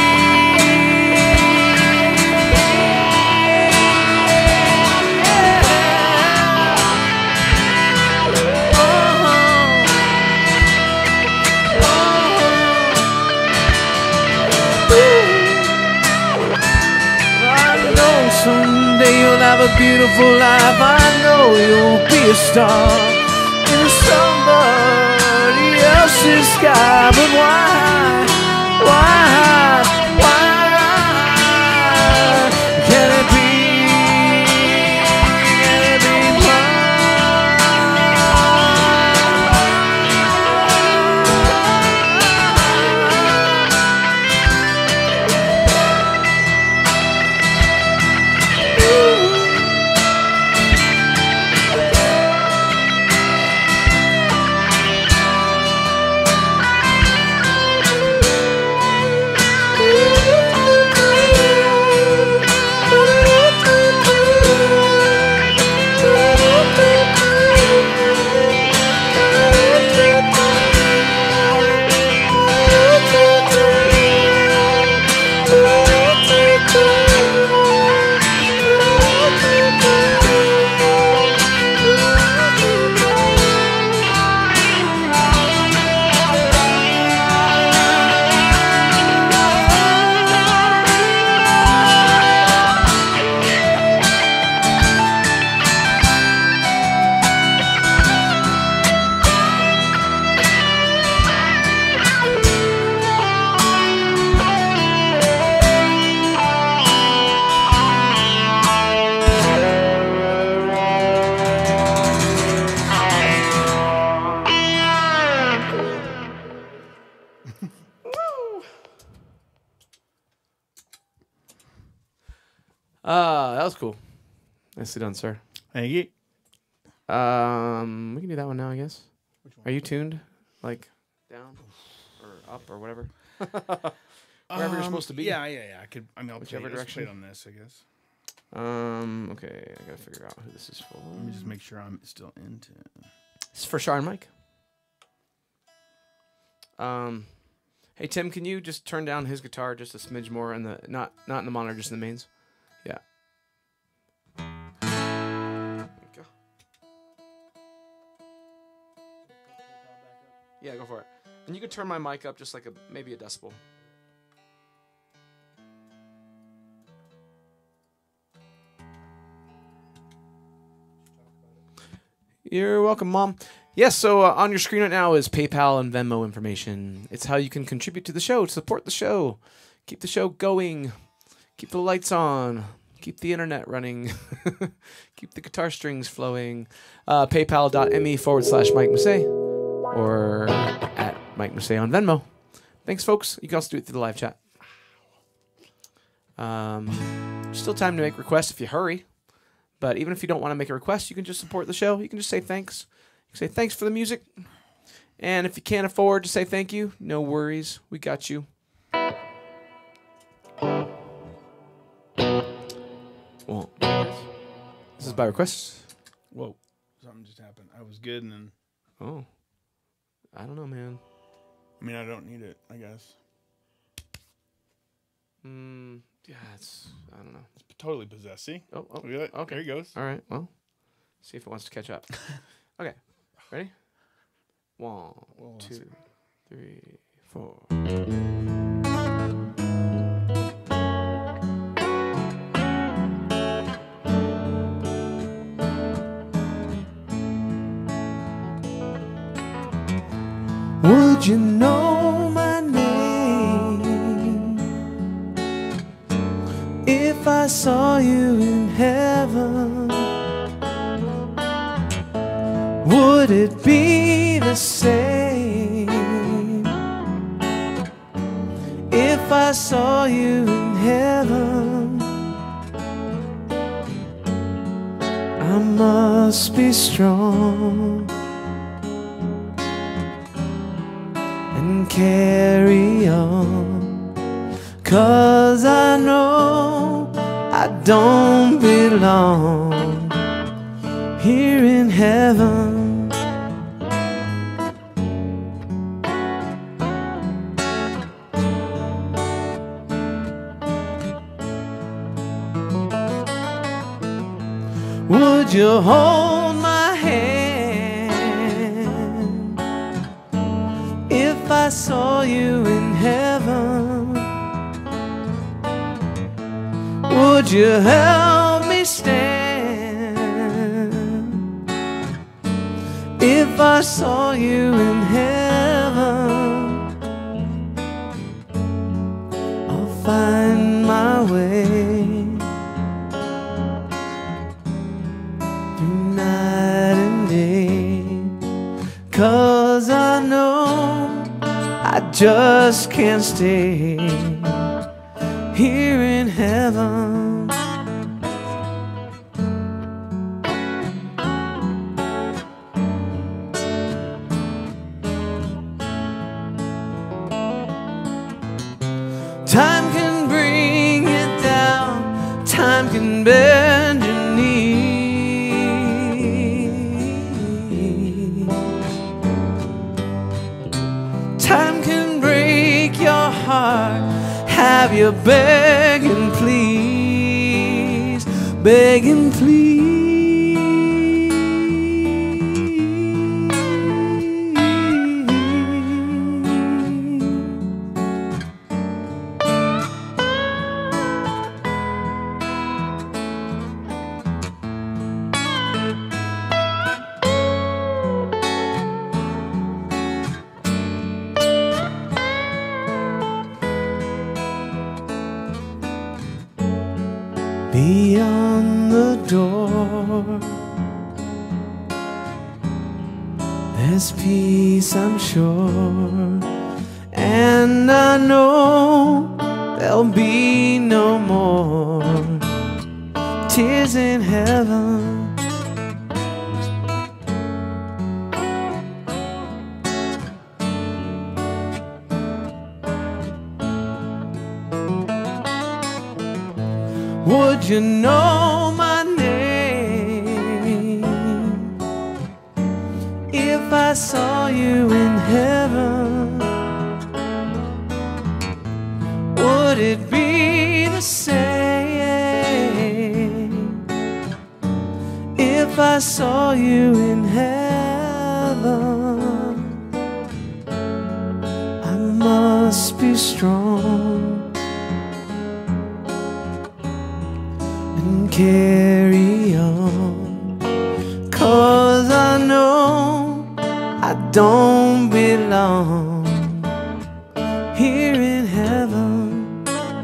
[SPEAKER 3] Someday you'll have a beautiful life. I know you'll be a star in somebody else's sky. But why can it be? Can it be
[SPEAKER 1] That was cool. Nicely done, sir.
[SPEAKER 4] Thank you.
[SPEAKER 1] We can do that one now, I guess.
[SPEAKER 4] Which one?
[SPEAKER 1] Are you tuned? Like down or up or whatever? Wherever you're supposed to be.
[SPEAKER 4] Yeah. I could. I mean, I'll
[SPEAKER 1] Whichever
[SPEAKER 4] play
[SPEAKER 1] direction.
[SPEAKER 4] on this, I guess.
[SPEAKER 1] Okay, I gotta figure out who this is for.
[SPEAKER 4] Let me just make sure I'm still into.
[SPEAKER 1] It's for Shar and Mike. Hey Tim, can you just turn down his guitar just a smidge more in the not in the monitor, just in the mains? Yeah. There you go. Yeah, go for it. And you can turn my mic up just like maybe a decibel. You're welcome, Mom. Yes, so on your screen right now is PayPal and Venmo information. It's how you can contribute to the show, support the show, keep the show going, keep the lights on, keep the internet running, keep the guitar strings flowing. PayPal.me/Mike Massé or at Mike Massé on Venmo. Thanks, folks. You can also do it through the live chat. Still time to make requests if you hurry. But even if you don't want to make a request, you can just support the show. You can just say thanks. You can say thanks for the music. And if you can't afford to say thank you, no worries. We got you. Well, this is by request.
[SPEAKER 4] Whoa. Something just happened. I was good and then...
[SPEAKER 1] Oh. I don't know, man.
[SPEAKER 4] I mean, I don't need it, I guess.
[SPEAKER 1] Yeah, I don't know.
[SPEAKER 4] It's totally possessed. See?
[SPEAKER 1] Oh,
[SPEAKER 4] Look at that.
[SPEAKER 1] okay.
[SPEAKER 4] There he goes.
[SPEAKER 1] All right, well, see if it wants to catch up. Okay, ready? 1, 2, 3, 4.
[SPEAKER 3] Would you know my name if I saw you in heaven? Would it be the same if I saw you in heaven? I must be strong and carry on, 'cause I know I don't belong here in heaven. Would you hold my hand if I saw you in heaven? Would you help me stand if I saw you in heaven? I'll find my way through night and day, 'cause I know I just can't stay here in heaven. Time can bring it down, time can bend your knees, time can break your heart, have you begging please, begging please. Beyond the door, there's peace, I'm sure, and I know there'll be no more tears in heaven. Would you know my name if I saw you in heaven? Would it be the same if I saw you in heaven? I must be strong and carry on, 'cause I know I don't belong here in heaven.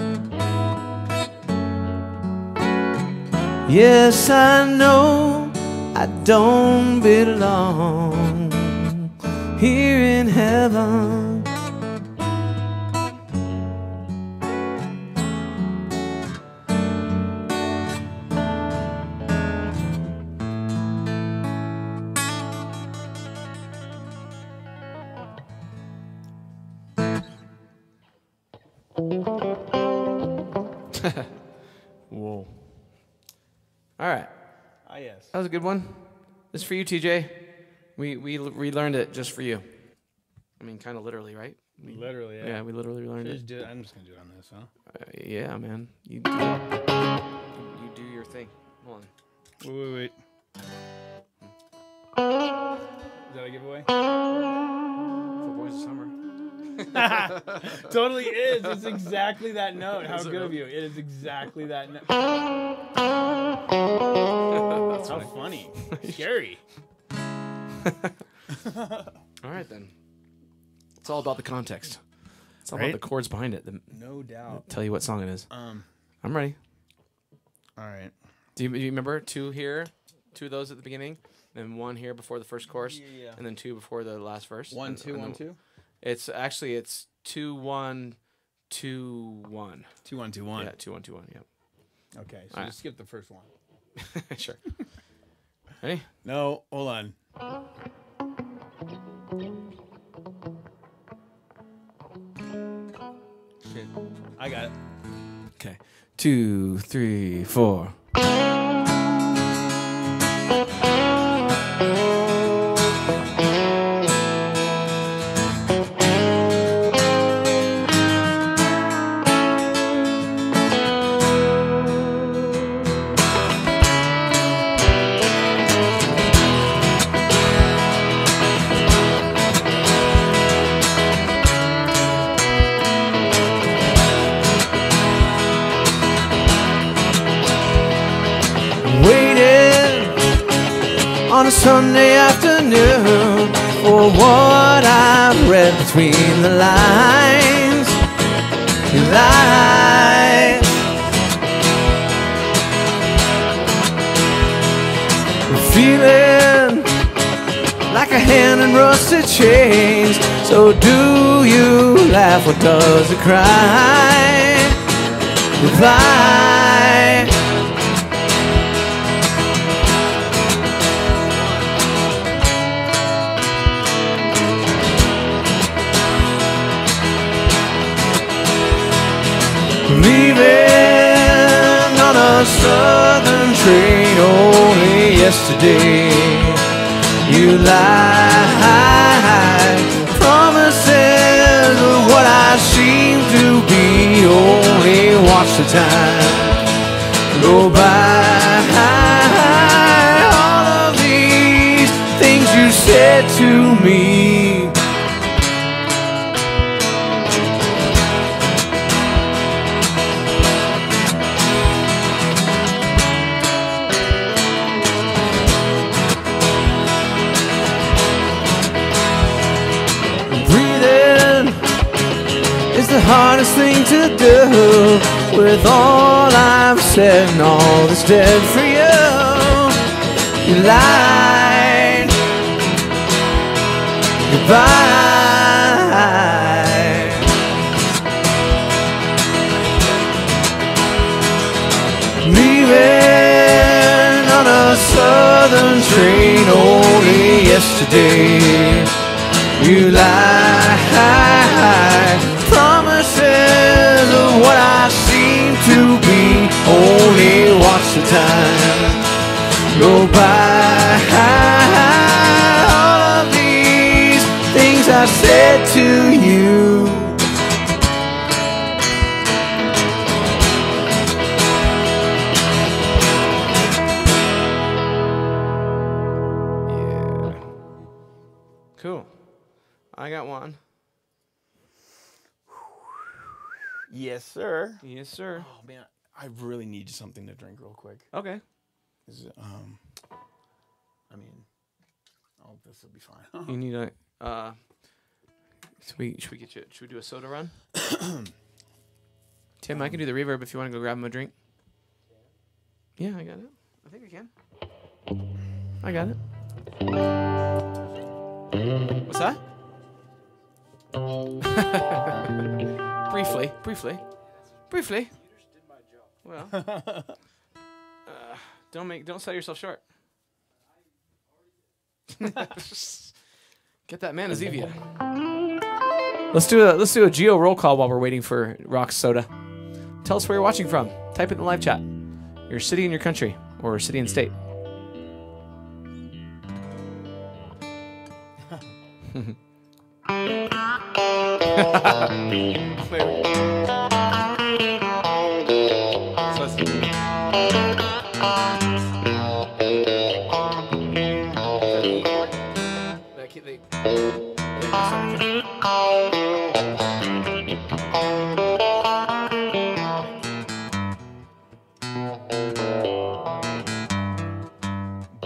[SPEAKER 3] Yes, I know I don't belong here in heaven.
[SPEAKER 1] Whoa. All right.
[SPEAKER 2] Ah, yes.
[SPEAKER 1] That was a good one. This is for you, TJ. We relearned it just for you. I mean, kind of literally, right?
[SPEAKER 2] Literally, yeah.
[SPEAKER 1] Yeah, we literally learned it.
[SPEAKER 2] I'm just going to do it on this, huh?
[SPEAKER 1] Yeah, man. You do your thing. Hold on.
[SPEAKER 2] Wait. Is that a giveaway?
[SPEAKER 1] For Boys of Summer.
[SPEAKER 2] Totally is. It's exactly that note. How
[SPEAKER 1] Is it
[SPEAKER 2] good of
[SPEAKER 1] really?
[SPEAKER 2] you. It is exactly that note.
[SPEAKER 1] That's
[SPEAKER 2] How funny. Scary.
[SPEAKER 1] All right, then. It's all about the context. It's all
[SPEAKER 4] Right?
[SPEAKER 1] about the chords behind it.
[SPEAKER 2] No doubt.
[SPEAKER 1] Tell you what song it is. I'm ready.
[SPEAKER 4] All right.
[SPEAKER 1] Do you remember 2 here, 2 of those at the beginning, then 1 here before the first chorus,
[SPEAKER 2] Yeah.
[SPEAKER 1] and then 2 before the last verse?
[SPEAKER 2] 1 2
[SPEAKER 1] and
[SPEAKER 2] 1
[SPEAKER 1] then-
[SPEAKER 2] 2.
[SPEAKER 1] It's 2 1 2 1.
[SPEAKER 4] 2 1 2 1.
[SPEAKER 1] Yeah, 2 1 2 1. Yeah.
[SPEAKER 2] Okay, so
[SPEAKER 1] Alright.
[SPEAKER 2] just skip the first one.
[SPEAKER 1] Sure. Ready?
[SPEAKER 4] No, hold on.
[SPEAKER 2] Shit. I got it.
[SPEAKER 1] Okay. 2 3 4. Waiting on a Sunday afternoon for what I've read between the lines. Lies. Feeling like a hand in rusted chains. So do you laugh or does it cry? Goodbye. Leaving on a southern train only yesterday. You lied, promises of what I seem to be. Only watch the time go by. All of these things you said to me. The hardest thing to do with all I've said and all that's dead for you. You lied. Goodbye. Leaving on a southern train only yesterday. You lied. Promises of what I seem to be. Only watch the time go by. All of these things I said to you. Yeah. Cool. I got one.
[SPEAKER 2] Yes, sir.
[SPEAKER 1] Yes, sir.
[SPEAKER 4] Oh man, I really need something to drink real quick.
[SPEAKER 1] Okay.
[SPEAKER 4] Is it, I mean, oh, this will be fine.
[SPEAKER 1] You need a. Should we get you? Should we do a soda run? Tim, I can do the reverb if you want to go grab him a drink. Yeah, I got it. I think I can. I got it. What's that? Briefly. Well, don't sell yourself short. Get that man a Zevia. Let's do a Geo roll call while we're waiting for Rock's soda. Tell us where you're watching from. Type it in the live chat. Your city and your country, or city and state.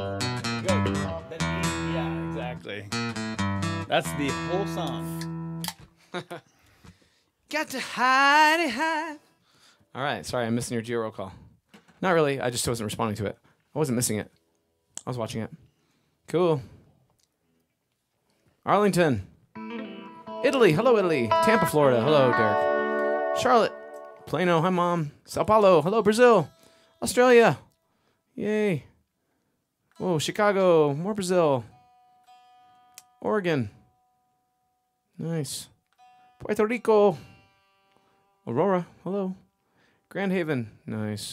[SPEAKER 2] Yeah, exactly. That's the whole song.
[SPEAKER 1] Got to hide it, hide. All right, sorry, I'm missing your geo roll call. Not really. I just wasn't responding to it. I wasn't missing it. I was watching it. Cool. Arlington. Italy. Hello, Italy. Tampa, Florida. Hello, Derek. Charlotte. Plano. Hi, Mom. Sao Paulo. Hello, Brazil. Australia. Yay. Whoa, Chicago. More Brazil. Oregon. Nice. Puerto Rico. Aurora. Hello. Grand Haven. Nice.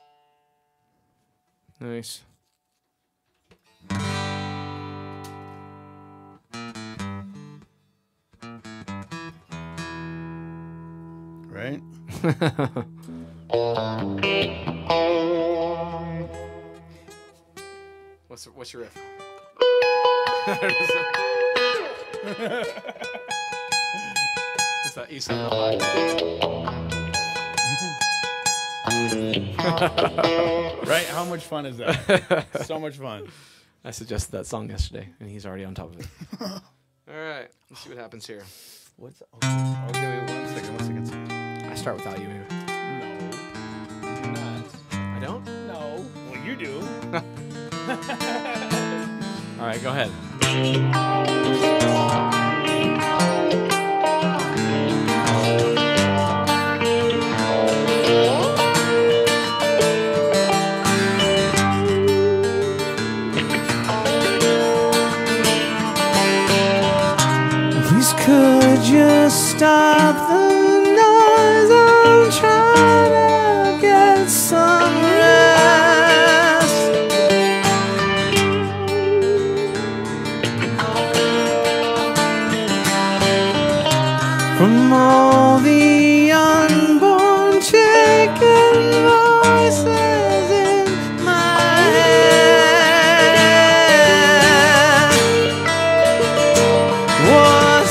[SPEAKER 1] Nice.
[SPEAKER 4] Right?
[SPEAKER 1] What's your riff? What's that? East Side
[SPEAKER 4] Right? How much fun is that? So much fun.
[SPEAKER 1] I suggested that song yesterday, and he's already on top of it. All right, let's see what happens here.
[SPEAKER 4] What's okay, wait, 1 second.
[SPEAKER 1] I start without you, maybe.
[SPEAKER 2] No. Do not.
[SPEAKER 1] I don't?
[SPEAKER 2] No. Well, you do.
[SPEAKER 1] All right, go ahead.
[SPEAKER 3] Please could you stop the noise? I'm trying to get some rest. From all the unborn chicken voices in my head. Was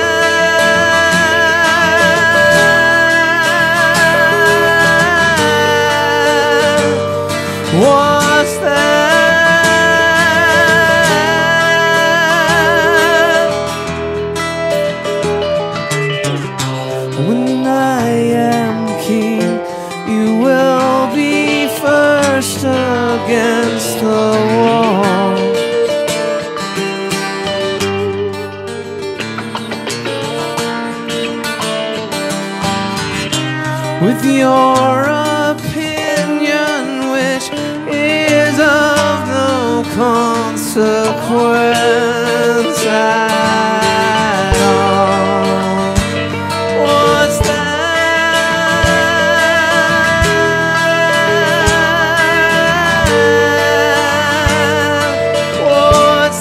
[SPEAKER 3] when I am king, you will be first against the wall. With your opinion, which is of no consequence at all. What's that? What's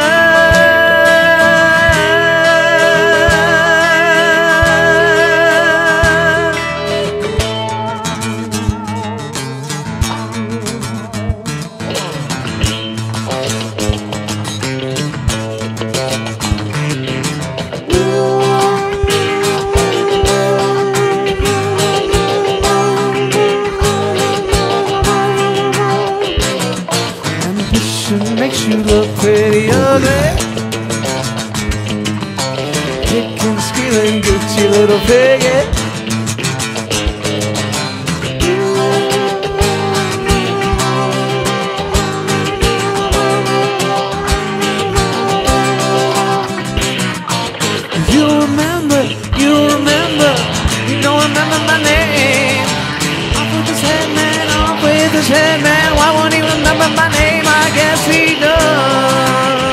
[SPEAKER 3] Ambition makes you look pretty ugly. Kicking, squealing, Gucci little piggy. You don't remember my name. Off with this head man, off with this head man. Why won't he remember my name? I guess he does.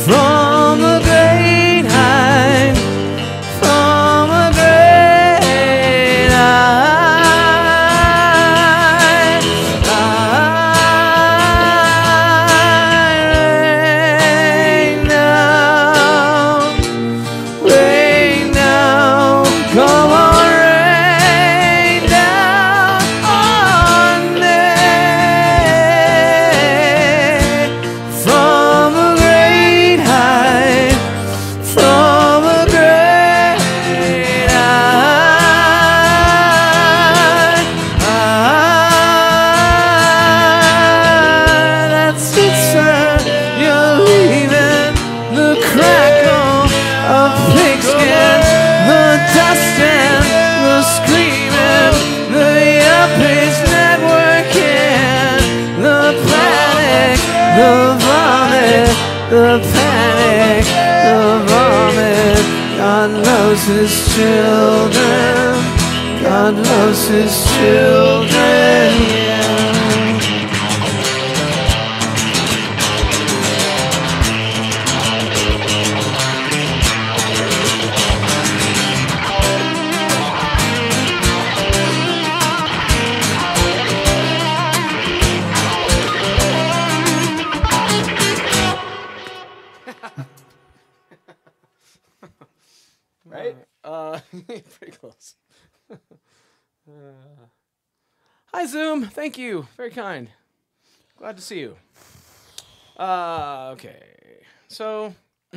[SPEAKER 3] from a great height, from a great height. Rain down, come on, rain down on me from a great height, from a great height. That's it, sir. You're leaving the crackle of pigskin, the dust and the screaming, the earpiece networking, the panic, the vomit, the panic, the vomit. God loves his children. God loves his children. Yeah.
[SPEAKER 2] Right?
[SPEAKER 1] Pretty close. Hi, Zoom. Thank you. Very kind. Glad to see you. Okay. So,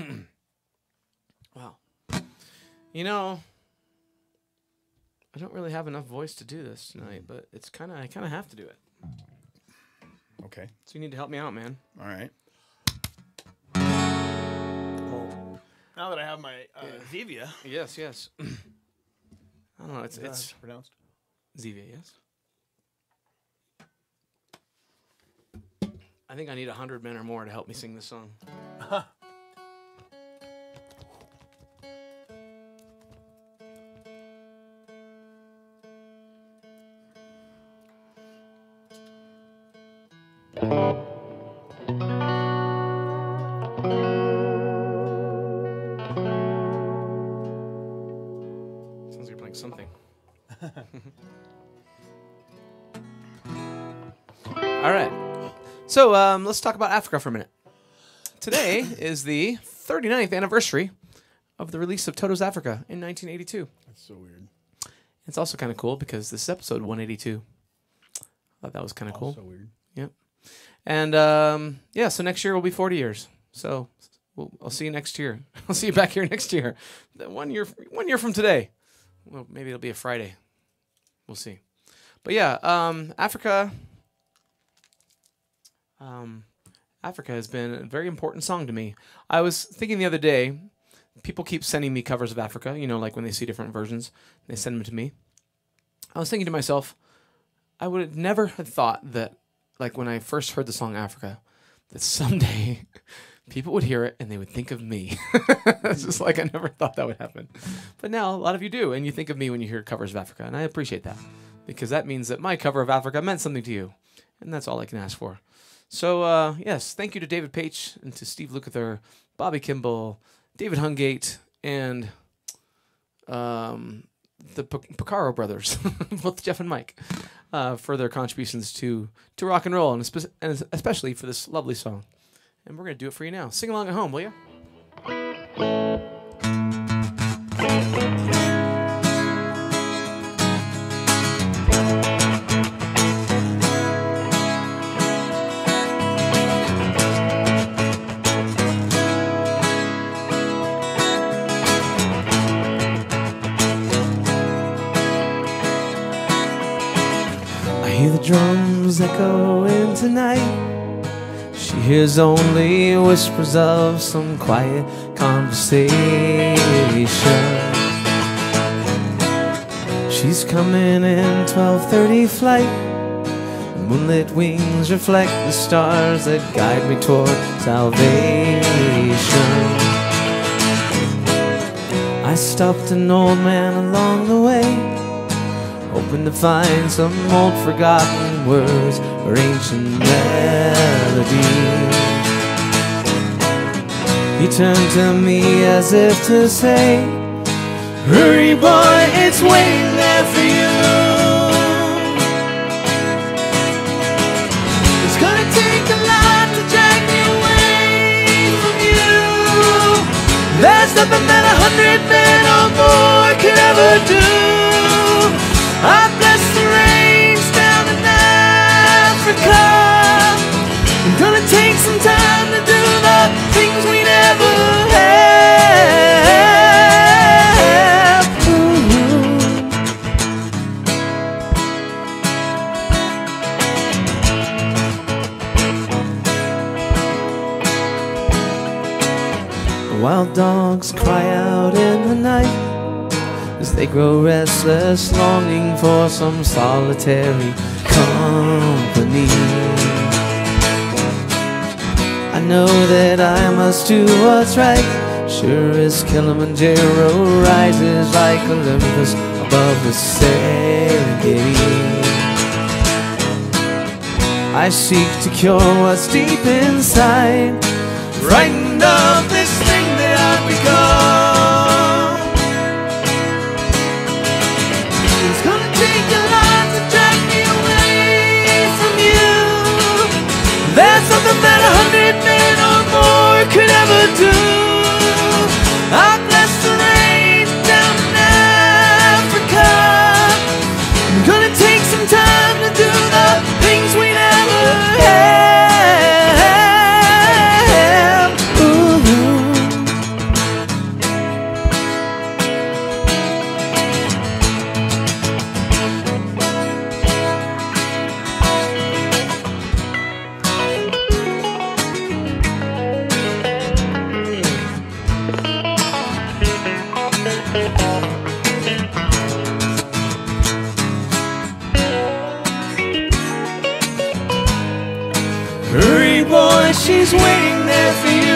[SPEAKER 1] wow. You know, I don't really have enough voice to do this tonight, but I kind of have to do it.
[SPEAKER 4] Okay.
[SPEAKER 1] So you need to help me out, man.
[SPEAKER 4] All right.
[SPEAKER 2] Well, now that I have my Zevia.
[SPEAKER 1] Yes, yes. I don't know. It's
[SPEAKER 2] pronounced.
[SPEAKER 1] Zevia, yes. I think I need 100 men or more to help me sing this song. Sounds like you're playing something. All right. So let's talk about Africa for a minute. Today is the 39th anniversary of the release of Toto's Africa in 1982.
[SPEAKER 4] That's so weird.
[SPEAKER 1] It's also kind of cool because this is episode 182. I thought that was kind of cool.
[SPEAKER 4] So weird.
[SPEAKER 1] Yep. And yeah, so next year will be 40 years. So I'll see you next year. I'll see you back here next year. 1 year from today. Well, maybe it'll be a Friday. We'll see. But yeah, Africa has been a very important song to me. I was thinking the other day, people keep sending me covers of Africa, you know, like when they see different versions, they send them to me. I was thinking to myself, I would never have thought that, like when I first heard the song Africa, that someday people would hear it and they would think of me. It's just like I never thought that would happen. But now a lot of you do, and you think of me when you hear covers of Africa, and I appreciate that because that means that my cover of Africa meant something to you, and that's all I can ask for. So, yes, thank you to David Paich and to Steve Lukather, Bobby Kimball, David Hungate, and the Picaro brothers, both Jeff and Mike, for their contributions to rock and roll, and especially for this lovely song. And we're going to do it for you now. Sing along at home, will you?
[SPEAKER 3] Drums echoing tonight. She hears only whispers of some quiet conversation. She's coming in 12:30 flight. The moonlit wings reflect the stars that guide me toward salvation. I stopped an old man along the way, hoping to find some old forgotten words or ancient melodies. He turned to me as if to say, hurry boy, it's waiting there for you. It's gonna take a lot to drag me away from you. There's nothing that 100 men or more could ever do. I bless the rains down in Africa. I'm gonna take some time to do the things we never have. The wild dogs cry out in the night as they grow restless, longing for some solitary company. I know that I must do what's right, sure as Kilimanjaro rises like Olympus above the Serengeti. I seek to cure what's deep inside, frightened of this thing that I've become. It's gonna take a lot to drag me away from you. There's something that 100 men or more could ever do. I bless the rain down in Africa. I'm gonna take some time to do the things we never have. Ooh. Hurry boy, she's waiting there for you.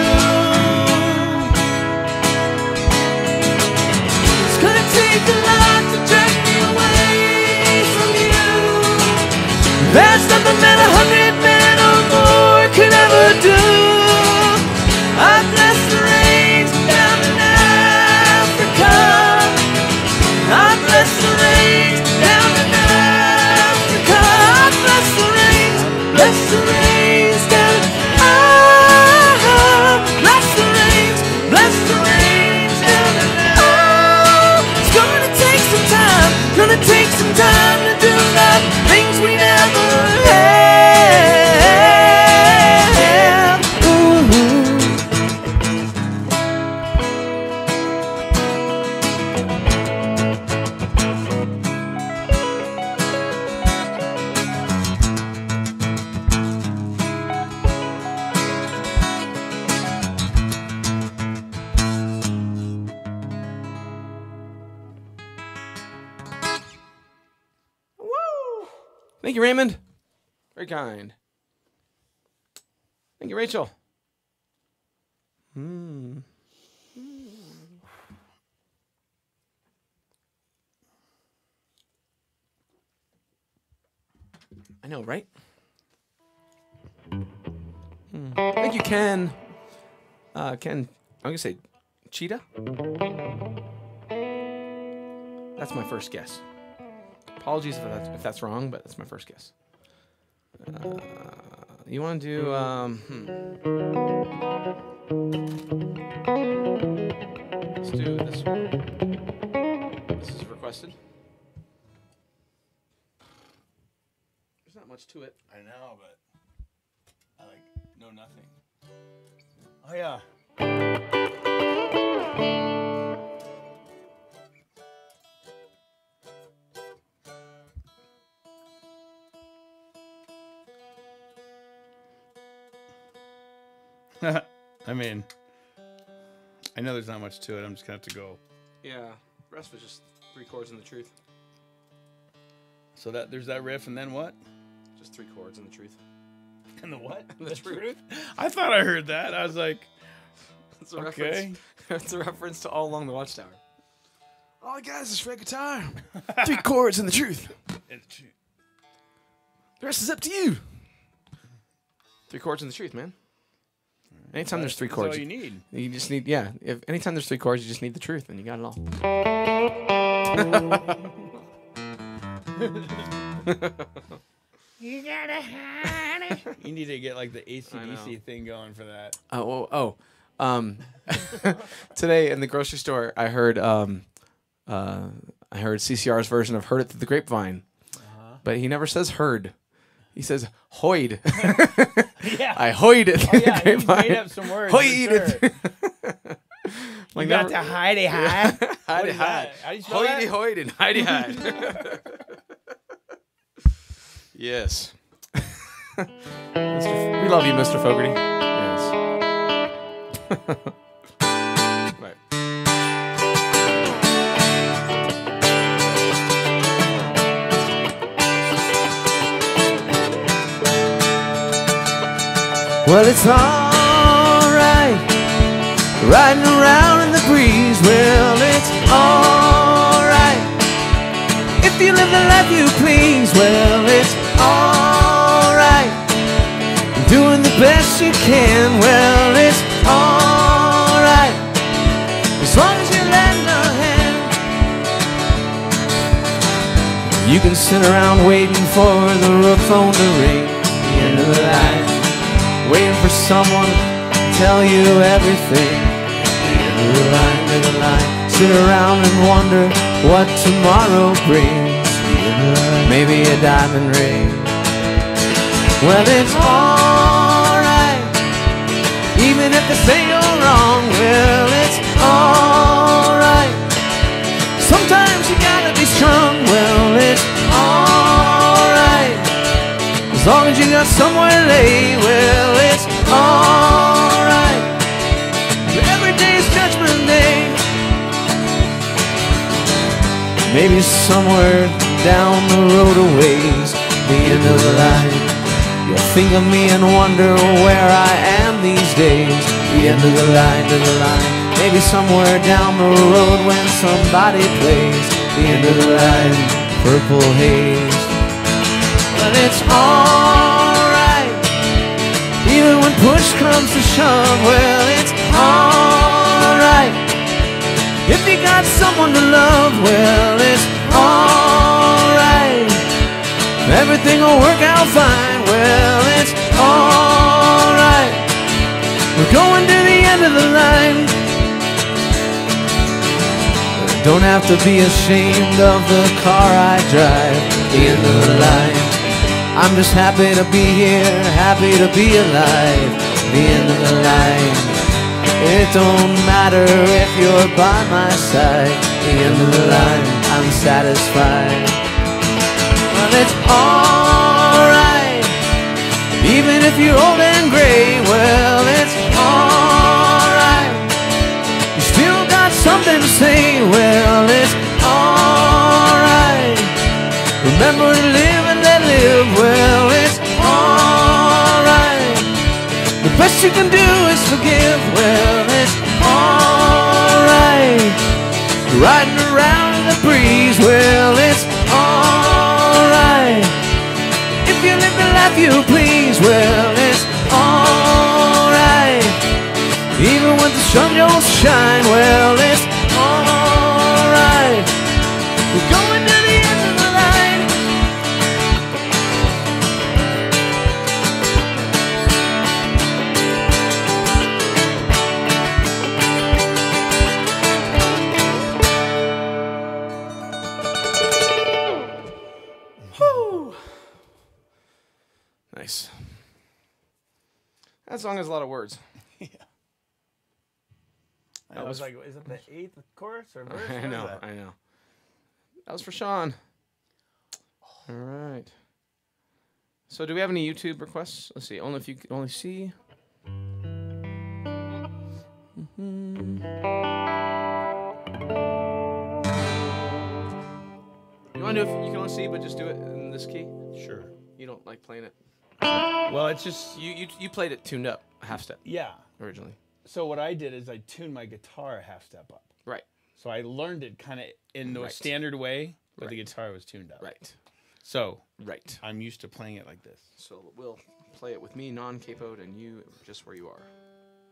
[SPEAKER 3] It's gonna take a lot to drag me away from you. There's nothing that 100 men or more could ever do. I bless the rains down in Africa. I bless the rains down in Africa. I bless the rains, bless the rains. Gonna take some time to do the things we never had. Ooh.
[SPEAKER 1] Thank you, Raymond. Very kind. Thank you, Rachel. I know, right? Thank you, Ken. Ken, I'm going to say Cheetah? That's my first guess. Apologies if that's wrong, but that's my first guess. You want to do... Let's do this one. This is requested. There's not much to it.
[SPEAKER 4] I know, but I know nothing. Oh yeah. I mean, I know there's not much to it. I'm just gonna have to go.
[SPEAKER 1] Yeah, the rest was just 3 chords and the truth.
[SPEAKER 4] So there's that riff, and then what?
[SPEAKER 1] Just 3 chords and the truth.
[SPEAKER 4] And the what?
[SPEAKER 1] The truth.
[SPEAKER 4] I thought I heard that. I was like,
[SPEAKER 1] It's a
[SPEAKER 4] okay.
[SPEAKER 1] reference. It's a reference to All Along the Watchtower. All I got is a shred guitar, 3 chords and the truth.
[SPEAKER 4] It's
[SPEAKER 1] The rest is up to you. 3 chords and the truth, man. Anytime there's 3
[SPEAKER 4] That's
[SPEAKER 1] chords,
[SPEAKER 4] all you need.
[SPEAKER 1] you just need If anytime there's 3 chords, you just need the truth, and you got it all.
[SPEAKER 2] You gotta hide it. You need to get like the AC/DC thing going for that.
[SPEAKER 1] Today in the grocery store, I heard CCR's version of "Heard It Through the Grapevine," but he never says "heard." He says "hoid."
[SPEAKER 2] Yeah.
[SPEAKER 1] I hoid it through the
[SPEAKER 2] He
[SPEAKER 1] grapevine.
[SPEAKER 2] made up some words.
[SPEAKER 1] Hoid
[SPEAKER 2] for
[SPEAKER 1] it.
[SPEAKER 2] sure.
[SPEAKER 1] Like
[SPEAKER 2] You got to hide it high.
[SPEAKER 1] Hide
[SPEAKER 2] is
[SPEAKER 1] hide.
[SPEAKER 2] that? How do you spell
[SPEAKER 1] Hoity
[SPEAKER 2] that?
[SPEAKER 1] hoid and hidey hide. Yes. We love you, Mr. Fogarty. Yes. Right.
[SPEAKER 3] Well, it's alright, riding around in the breeze. Well, it's alright, if you live the life you please. Well, it's alright, doing the best you can. Well, it's alright, as long as you lend a hand. You can sit around waiting for the roof phone to ring, the end of the line, waiting for someone to tell you everything. The end of the line, to the line. Sit around and wonder what tomorrow brings. The end of the line. Maybe a diamond ring. Well, it's alright, even if the thing goes wrong. Well, it's alright, sometimes you gotta be strong. Well, it's alright, as long as you got somewhere to lay. Well, it's alright, every day's judgment day. Maybe somewhere down the road a ways, the end of the line, you'll think of me and wonder where I am these days. The end of the line, to the line. Maybe somewhere down the road when somebody plays. The end of the line, purple haze. But it's alright, even when push comes to shove. Well, it's alright, if you got someone to love. Well, it's alright, everything will work out fine. Well, it's alright, we're going to the end of the line. Don't have to be ashamed of the car I drive. The end of the line, I'm just happy to be here, happy to be alive. The end of the line, it don't matter if you're by my side. The end of the line, I'm satisfied. Well, it's alright, even if you're old and gray. Well, it's alright, you still got something to say. Well, it's alright, remember to live and let live. Well, it's alright, the best you can do is forgive. Well, it's alright, riding around in the breeze. Well, it's alright, if you live the life you please. Well, it's alright, even when the sun don't shine. Well, it's alright, we're going to the end of the line.
[SPEAKER 1] Whew. Nice. That song has a lot of words.
[SPEAKER 2] I was like, is it the 8th chorus or verse?
[SPEAKER 1] I know, I know. That was for Sean. All right. So, do we have any YouTube requests? Let's see. Only if you can only see. You want to do it? You can only see, but just do it in this key.
[SPEAKER 4] Sure.
[SPEAKER 1] You don't like playing it.
[SPEAKER 2] Well, it's just
[SPEAKER 1] You played it tuned up, a half step
[SPEAKER 2] yeah.
[SPEAKER 1] originally.
[SPEAKER 2] So what I did is I tuned my guitar a half step up.
[SPEAKER 1] Right.
[SPEAKER 2] So I learned it kind of in the
[SPEAKER 1] Right.
[SPEAKER 2] standard way, but the
[SPEAKER 1] Right.
[SPEAKER 2] guitar was tuned up.
[SPEAKER 1] Right.
[SPEAKER 2] So
[SPEAKER 1] Right.
[SPEAKER 2] I'm used to playing it like this.
[SPEAKER 1] So we'll play it with me non-capoed and you just where you are.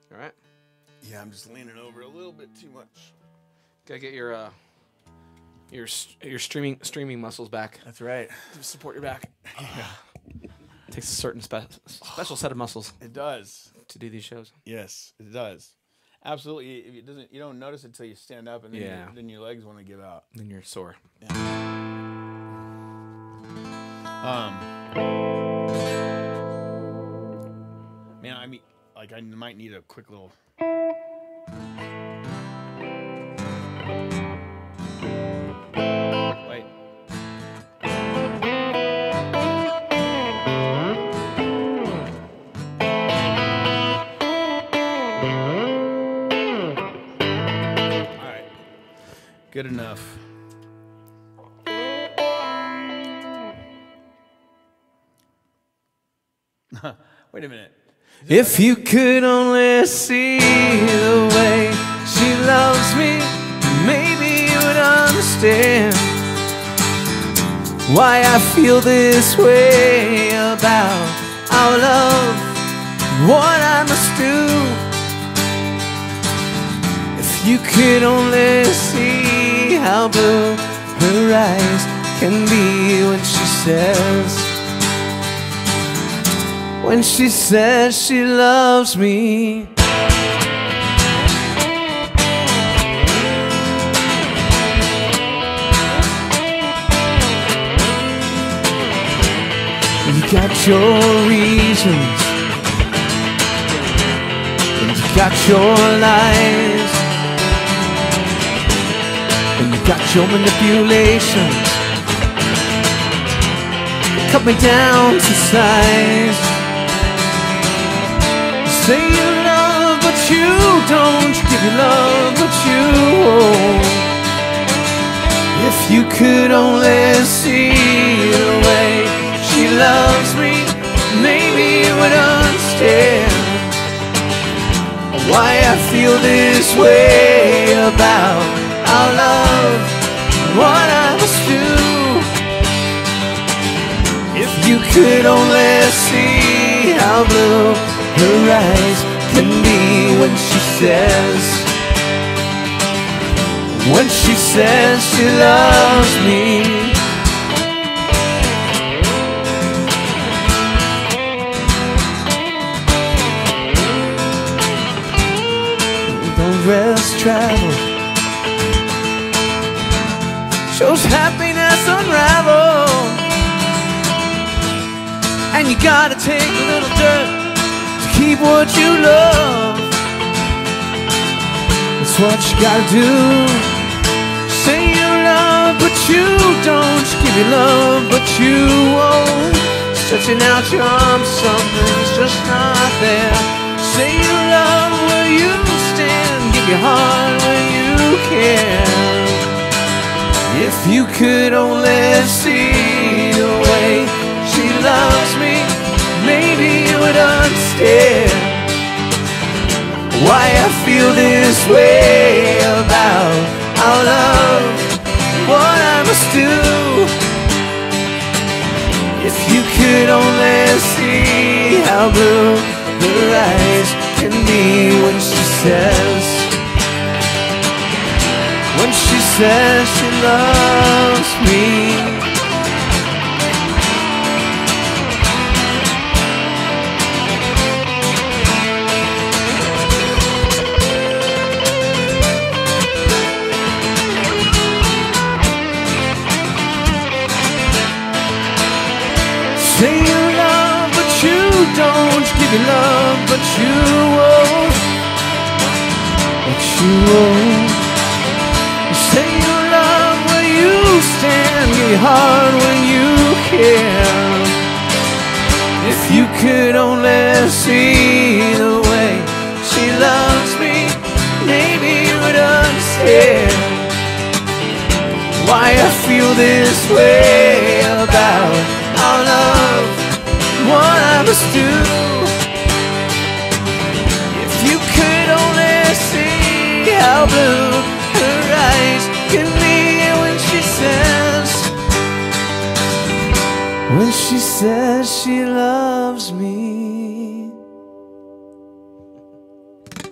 [SPEAKER 1] All right.
[SPEAKER 4] Yeah, I'm just leaning over a little bit too much.
[SPEAKER 1] Gotta get your streaming muscles back.
[SPEAKER 4] That's right.
[SPEAKER 1] To support your back. Yeah. It takes a certain special set of muscles.
[SPEAKER 4] It does.
[SPEAKER 1] To do these shows.
[SPEAKER 4] Yes, it does. Absolutely. If it doesn't, you don't notice it until you stand up, and then, then your legs want to give out.
[SPEAKER 1] Then you're sore.
[SPEAKER 4] Yeah. Man, I mean, like, I might need a quick little. Wait. All right. Good enough. Wait a minute.
[SPEAKER 3] If you could only see the way she loves me, maybe you would understand why I feel this way about our love, what I must do. If you could only see how blue her eyes can be when she says she loves me. You got your reasons, and you got your lies, and you got your manipulations. Cut me down to size. Say you love, but you don't. You give your love, but you won't. If you could only see the way she loves me, maybe you would understand why I feel this way about our love, what I must do. If you could only see how blue her eyes can be when she says she loves me. Don't rest travel shows happiness unravel, and you gotta take a little dirt to keep what you love. That's what you gotta do. Say you love, but you don't. You give your love, but you won't. Stretching out your arms, something's just not there. Say you love where you stand. Give your heart where you can. If you could only see the way she loves me, maybe you would understand why I feel this way about our love, what I must do. If you could only see how blue her eyes can be when she says she loves me. Say you love, but you don't. Give your love, but you won't. But you won't. Say you love where you stand. Give your heart when you can. If you could only see the way she loves me, maybe you would understand why I feel this way about our love, what I must do. If you could only see how blue her eyes can be when she says she loves me.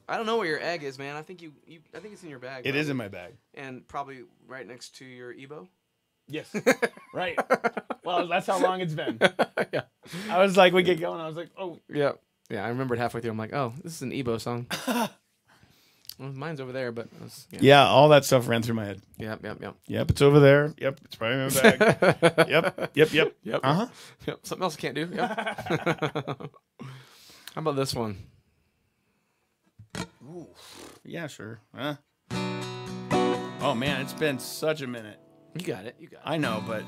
[SPEAKER 1] I don't know where your egg is, man. I think I think it's in your bag.
[SPEAKER 4] It is in my bag.
[SPEAKER 1] And probably right next to your Ebo.
[SPEAKER 2] Yes. Right. Well, that's how long it's been.
[SPEAKER 1] Yeah.
[SPEAKER 2] I was like, we get going. I was like, oh.
[SPEAKER 1] Yeah. Yeah, I remembered halfway through. I'm like, oh, this is an Ebo song. Well, mine's over there, but
[SPEAKER 4] Yeah, all that stuff ran through my head.
[SPEAKER 1] Yep.
[SPEAKER 4] Yep, it's over there. Yep, it's probably in my bag. Yep.
[SPEAKER 1] Yep. Something else I can't do. Yep. How about this one?
[SPEAKER 4] Ooh. Yeah, sure. Oh man, it's been such a minute.
[SPEAKER 1] You got it.
[SPEAKER 4] I know, but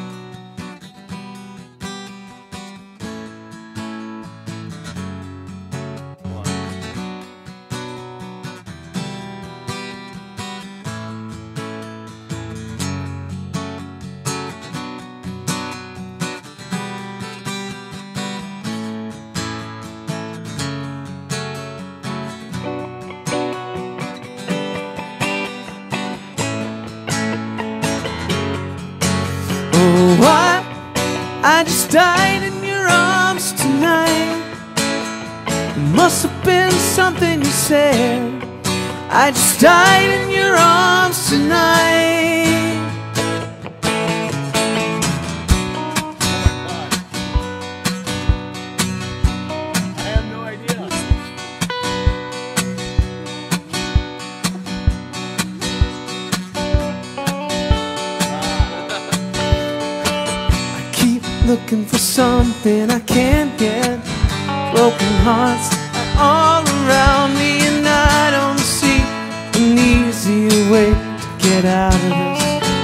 [SPEAKER 3] I just died in your arms tonight. It must have been something you said. I just died in your arms tonight.
[SPEAKER 2] I have no idea.
[SPEAKER 3] Looking for something I can't get. Broken hearts are all around me, and I don't see an easier way to get out of this.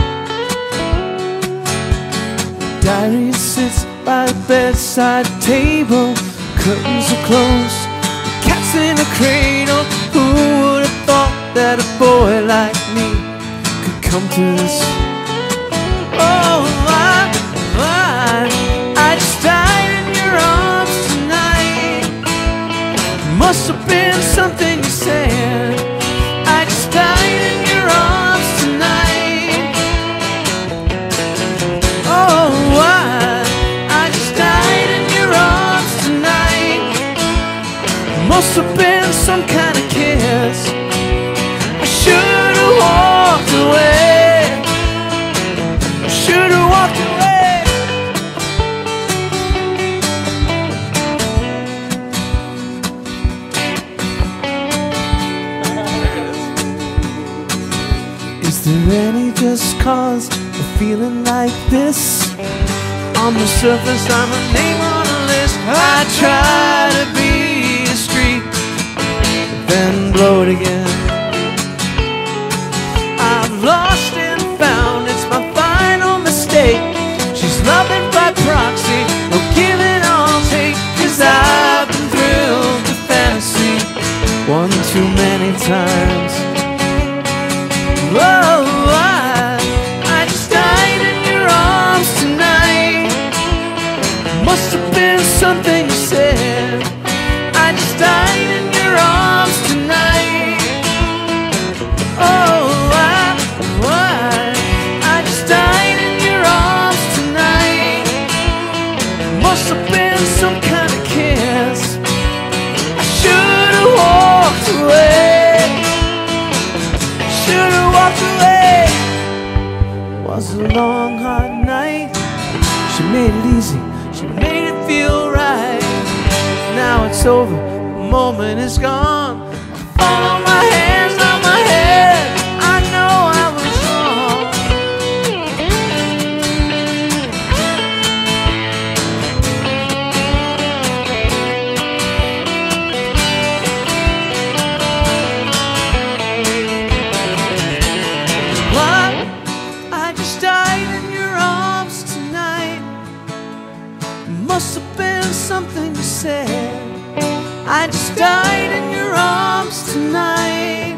[SPEAKER 3] Diary sits by the bedside table. Curtains are closed, the cat's in a cradle. Who would have thought that a boy like me could come to this? Oh, I just died in your arms tonight. Must have been something you said. I just died in your arms tonight. Oh, I just died in your arms tonight. Must have been some kind of kiss. I should have walked away. I should have walked away. Is there any just cause for feeling like this? On the surface I'm a name on a list. I try to be discreet, but then blow it again. I've lost and found, it's my final mistake. She's loving by proxy, no giving all take. Cause I've been thrilled to fantasy one too many times. Whoa, I just died in your arms tonight. Must have been something you said. I just died in your arms tonight. Oh, I just died in your arms tonight. Must have been some kind of kiss. I should have walked away. Should've walked away. Was a long hard night. She made it easy, she made it feel right. Now it's over, the moment is gone. I fall on my hands, on my head. I know I was wrong. I just died in your arms tonight. Must have been something you said. I just died in your arms tonight.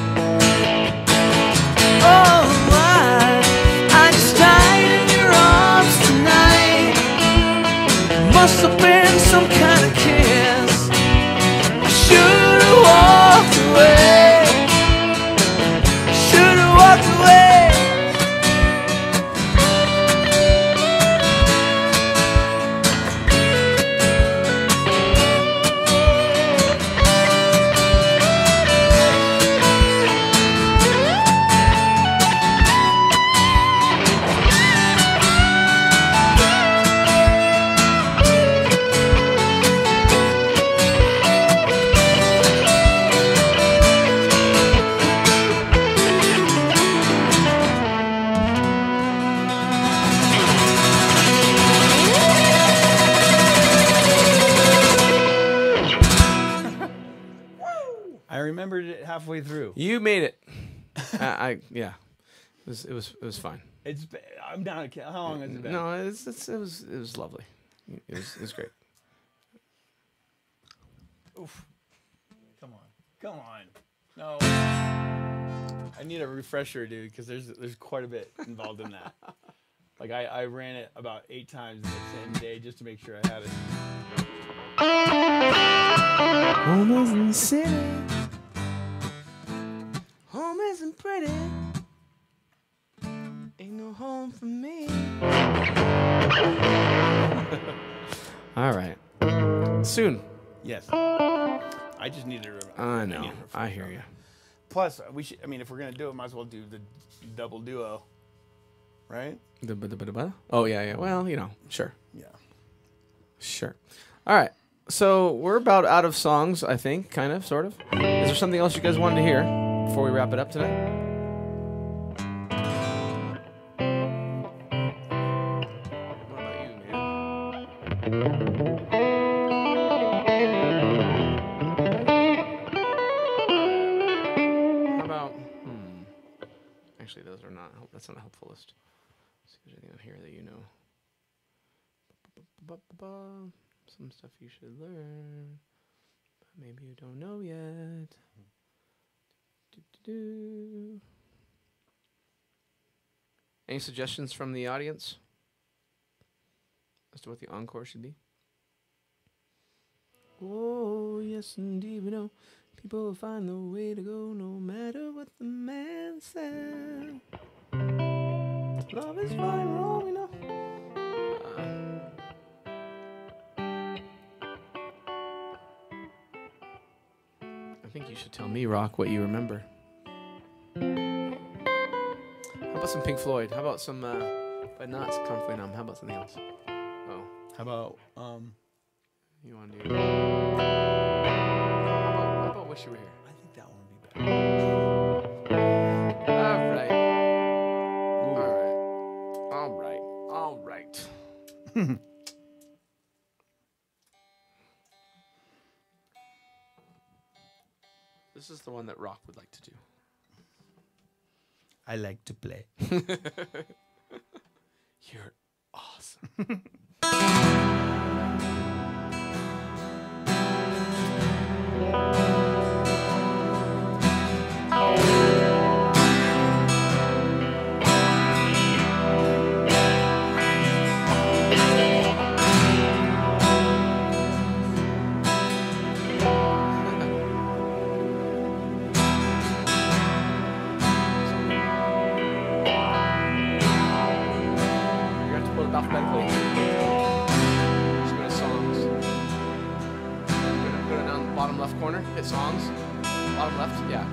[SPEAKER 3] Oh, I just died in your arms tonight. Must have been some kind of kiss. I should have walked away. Should have walked away.
[SPEAKER 2] I remembered it halfway through.
[SPEAKER 1] You made it. Yeah. It was fine.
[SPEAKER 2] I'm down. How long has it been?
[SPEAKER 1] No, it was lovely. It was great.
[SPEAKER 2] Oof. Come on. No. I need a refresher, dude, because there's quite a bit involved in that. Like I ran it about 8 times the same day just to make sure I had it.
[SPEAKER 3] Home isn't city. Home isn't pretty. Ain't no home for me.
[SPEAKER 1] All right. Soon.
[SPEAKER 2] Yes. I just needed a
[SPEAKER 1] I know. I hear you.
[SPEAKER 2] Plus, we should. I mean, if we're gonna do it, might as well do the double duo, right?
[SPEAKER 1] Oh yeah. Well, sure.
[SPEAKER 2] Yeah.
[SPEAKER 1] Sure. All right. So we're about out of songs, I think, kind of, sort of. Is there something else you guys wanted to hear before we wrap it up tonight? What about you, man? How about? Actually, that's not a helpful list. Let's see if there's anything on here that you know. Some stuff you should learn, but maybe you don't know yet. Any suggestions from the audience as to what the encore should be? Oh, yes, indeed, we know people will find the way to go no matter what the man said. Love is fine, wrong, we know. I think you should tell me, Rock, what you remember. How about some Pink Floyd? How about some, but not Comfy Numb? How about something else? Oh.
[SPEAKER 2] How about
[SPEAKER 1] You want to do... How about Wish You Were Here?
[SPEAKER 2] I think that one would be better.
[SPEAKER 1] All right. This is the one that Rock would like to do.
[SPEAKER 2] I like to play.
[SPEAKER 1] You're awesome. Alphabetically. Just go to songs. Go down the bottom left corner. Hit songs. Bottom left. Yeah.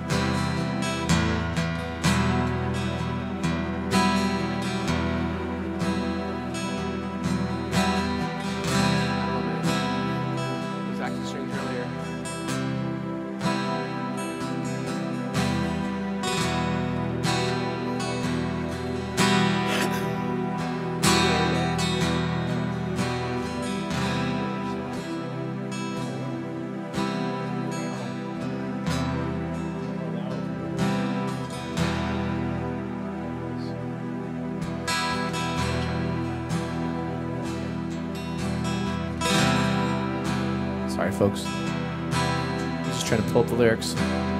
[SPEAKER 1] Was acting strange earlier. Sorry, folks. Just trying to pull up the lyrics.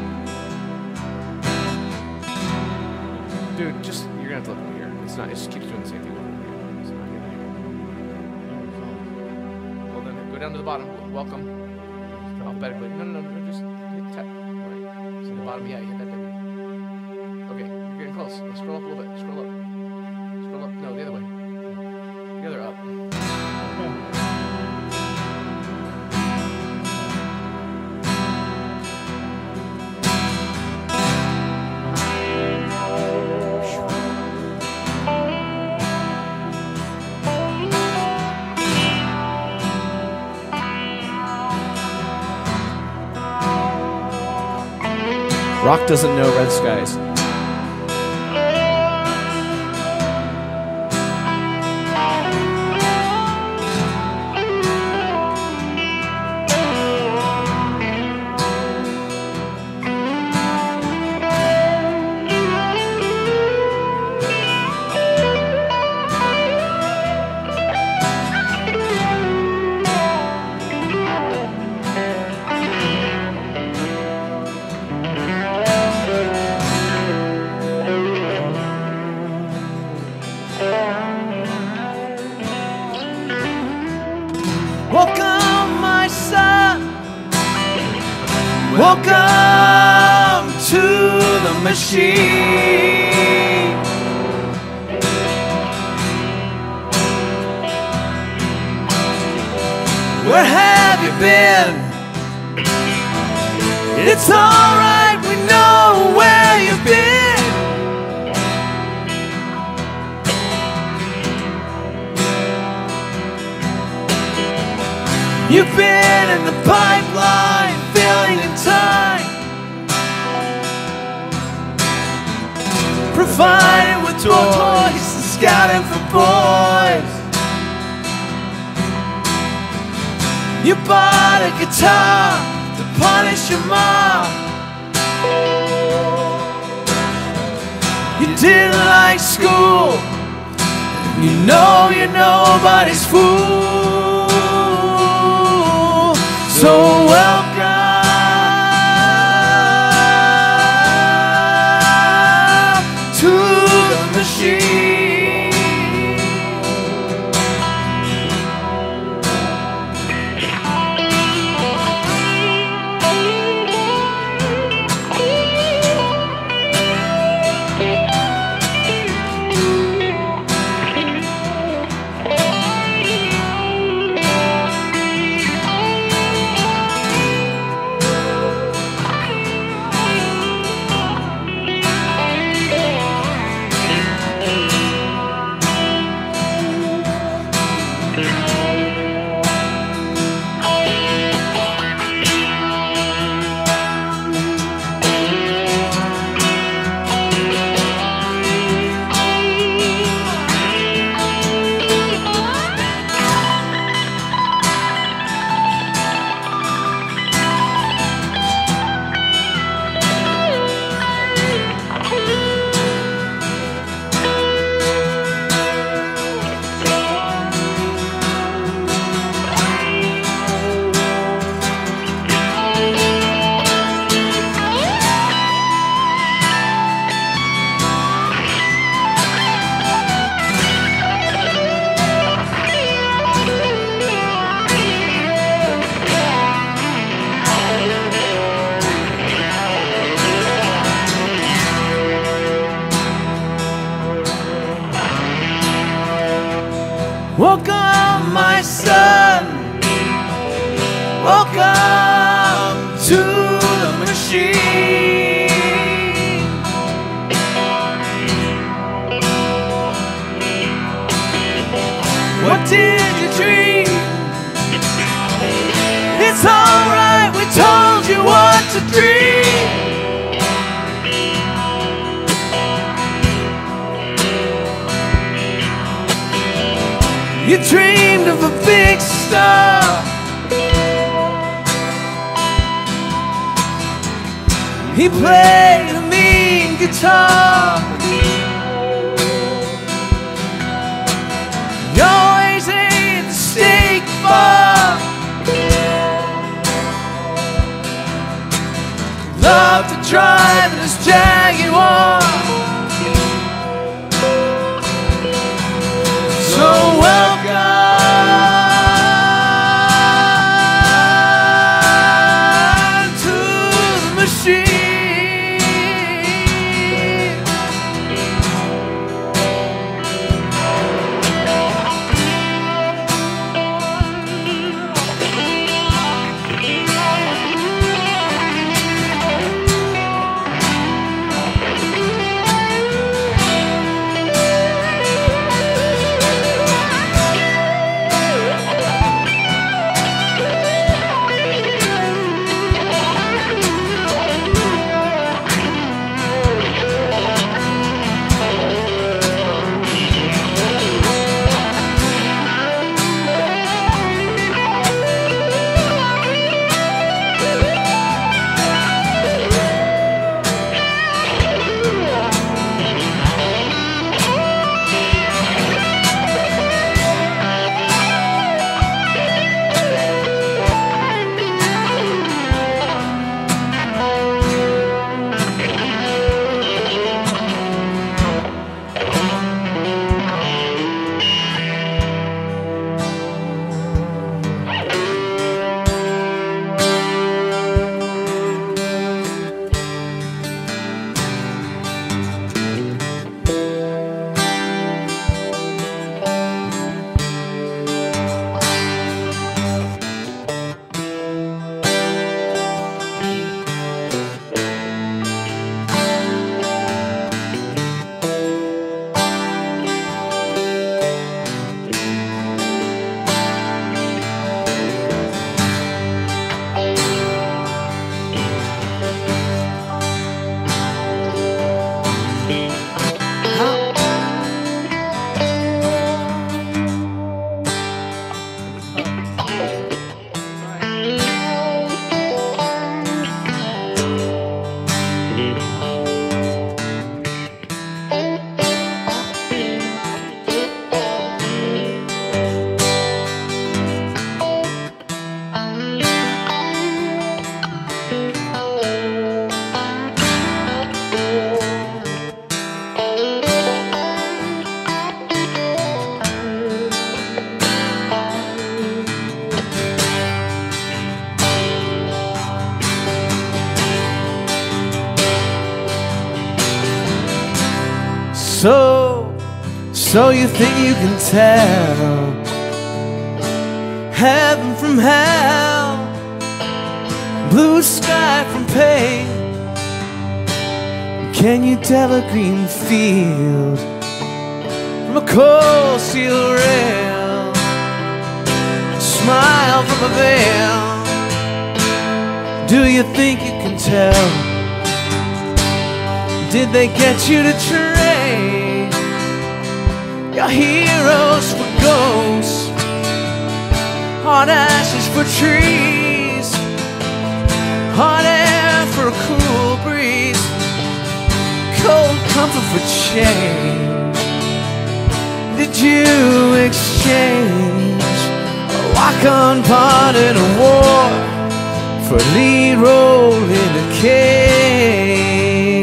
[SPEAKER 1] Dude, you're gonna have to look over here. It's not. It just keeps doing the same thing over and over. It's not getting here. Well, then go down to the bottom. Welcome. Alphabetically. No. Just hit tap. Right. See the bottom. Yeah, you hit that W. Okay, you're getting close. Let's scroll up a little bit. Scroll up. Scroll up. No, the other way. The other up. Rock doesn't know Red Skies.
[SPEAKER 3] Welcome to the machine. Where have you been? It's alright, we know where you've been. You've been in the pipeline, filling in time, providing with toys and scouting for boys. You bought a guitar to punish your mom. You didn't like school. You know you're nobody's fool. So welcome to the machine. Welcome, my son. Welcome to the machine. What did you dream? It's alright, we told you what to dream. You dreamed of a big star. He played a mean guitar. He always ate the steak bar. Loved to drive in his Jaguar. So welcome to the machine. So you think you can tell heaven from hell, blue sky from pain? Can you tell a green field from a cold steel rail, smile from a veil? Do you think you can tell? Did they get you to trade your heroes for ghosts, hot ashes for trees, hot air for a cool breeze, cold comfort for change? Did you exchange a walk-on part in a war for a lead role in a cage?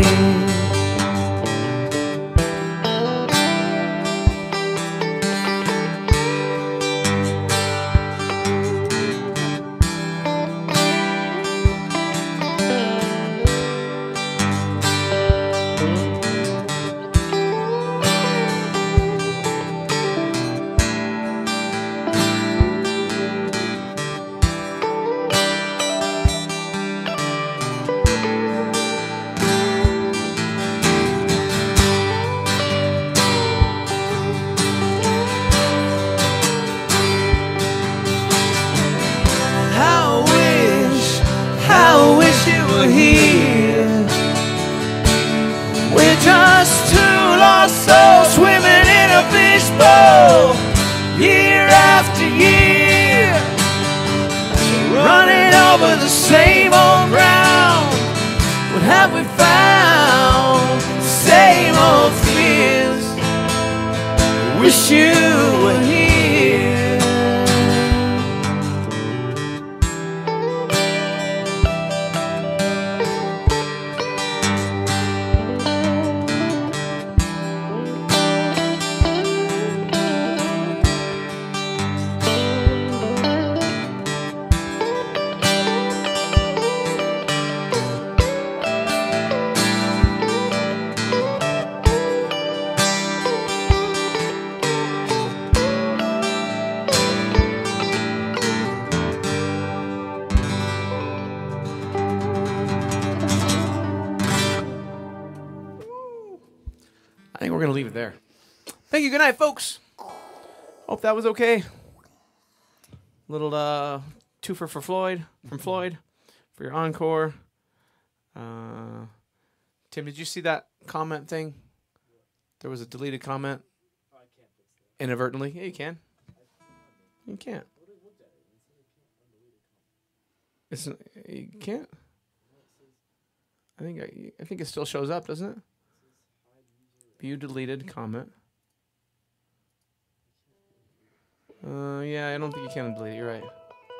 [SPEAKER 3] Year after year, running over the same old ground. What have we found? Same old fears. Wish you were here.
[SPEAKER 1] I think we're going to leave it there. Thank you. Good night, folks. Hope that was okay. Little twofer for Floyd, from Floyd, for your encore. Tim, did you see that comment thing? There was a deleted comment. I can't fix that. Inadvertently? Yeah, you can. You can't. You can't? I think it still shows up, doesn't it? View deleted comment. Yeah, I don't think you can delete it. You're right.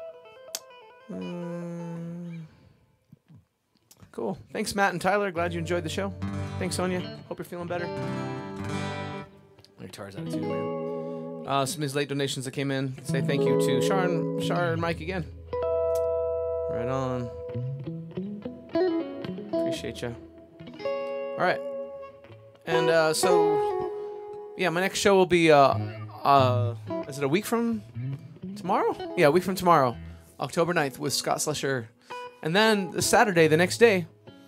[SPEAKER 1] Cool. Thanks, Matt and Tyler. Glad you enjoyed the show. Thanks, Sonia. Hope you're feeling better. My guitar's out too, man. Some of these late donations that came in. Say thank you to Shar and Mike again. Right on. Appreciate you. All right. And so, yeah, my next show will be, is it a week from tomorrow? Yeah, a week from tomorrow, October 9th with Scott Slusher. And then the Saturday, the next day,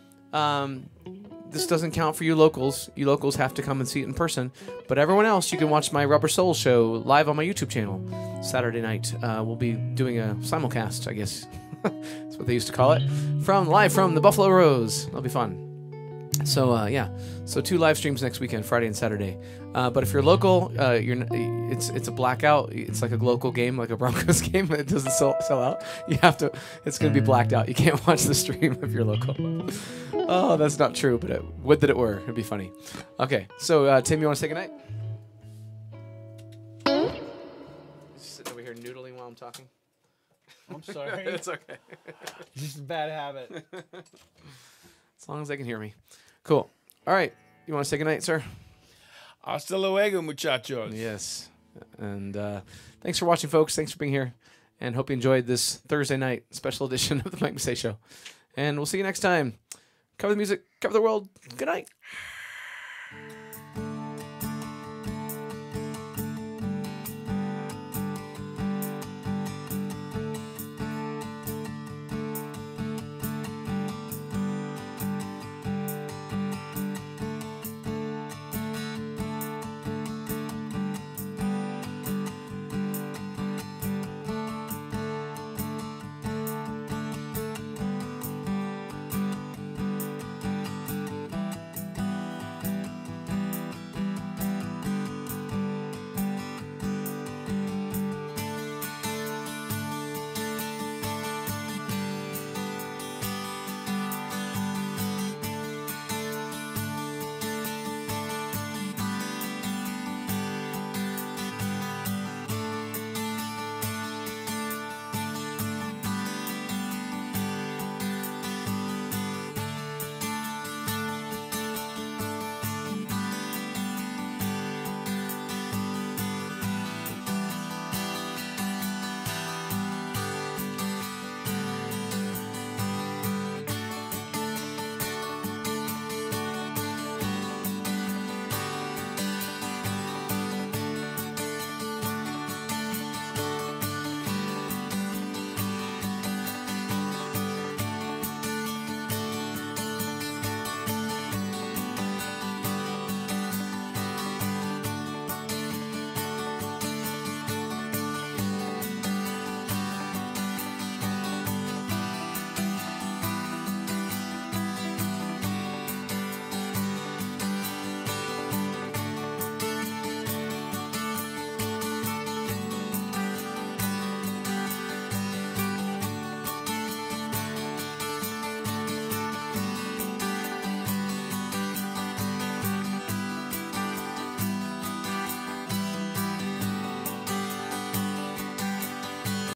[SPEAKER 1] this doesn't count for you locals. You locals have to come and see it in person. But everyone else, you can watch my Rubber Soul show live on my YouTube channel Saturday night. We'll be doing a simulcast, I guess. That's what they used to call it. Live from the Buffalo Rose. That'll be fun. So yeah, so 2 live streams next weekend, Friday and Saturday. But if you're local, it's a blackout. It's like a local game, like a Broncos game. It doesn't sell out. You have to. It's gonna be blacked out. You can't watch the stream if you're local. Oh, that's not true, but would that it were. It'd be funny. Okay, so Tim, you want to say goodnight? Just sitting over here noodling while I'm talking.
[SPEAKER 2] I'm sorry.
[SPEAKER 1] It's okay.
[SPEAKER 2] It's just a bad habit.
[SPEAKER 1] As long as they can hear me. Cool. All right. You want to say goodnight, sir?
[SPEAKER 2] Hasta luego, muchachos.
[SPEAKER 1] Yes. And thanks for watching, folks. Thanks for being here. And hope you enjoyed this Thursday night special edition of the Mike Massé Show. And we'll see you next time. Cover the music, cover the world. Good night.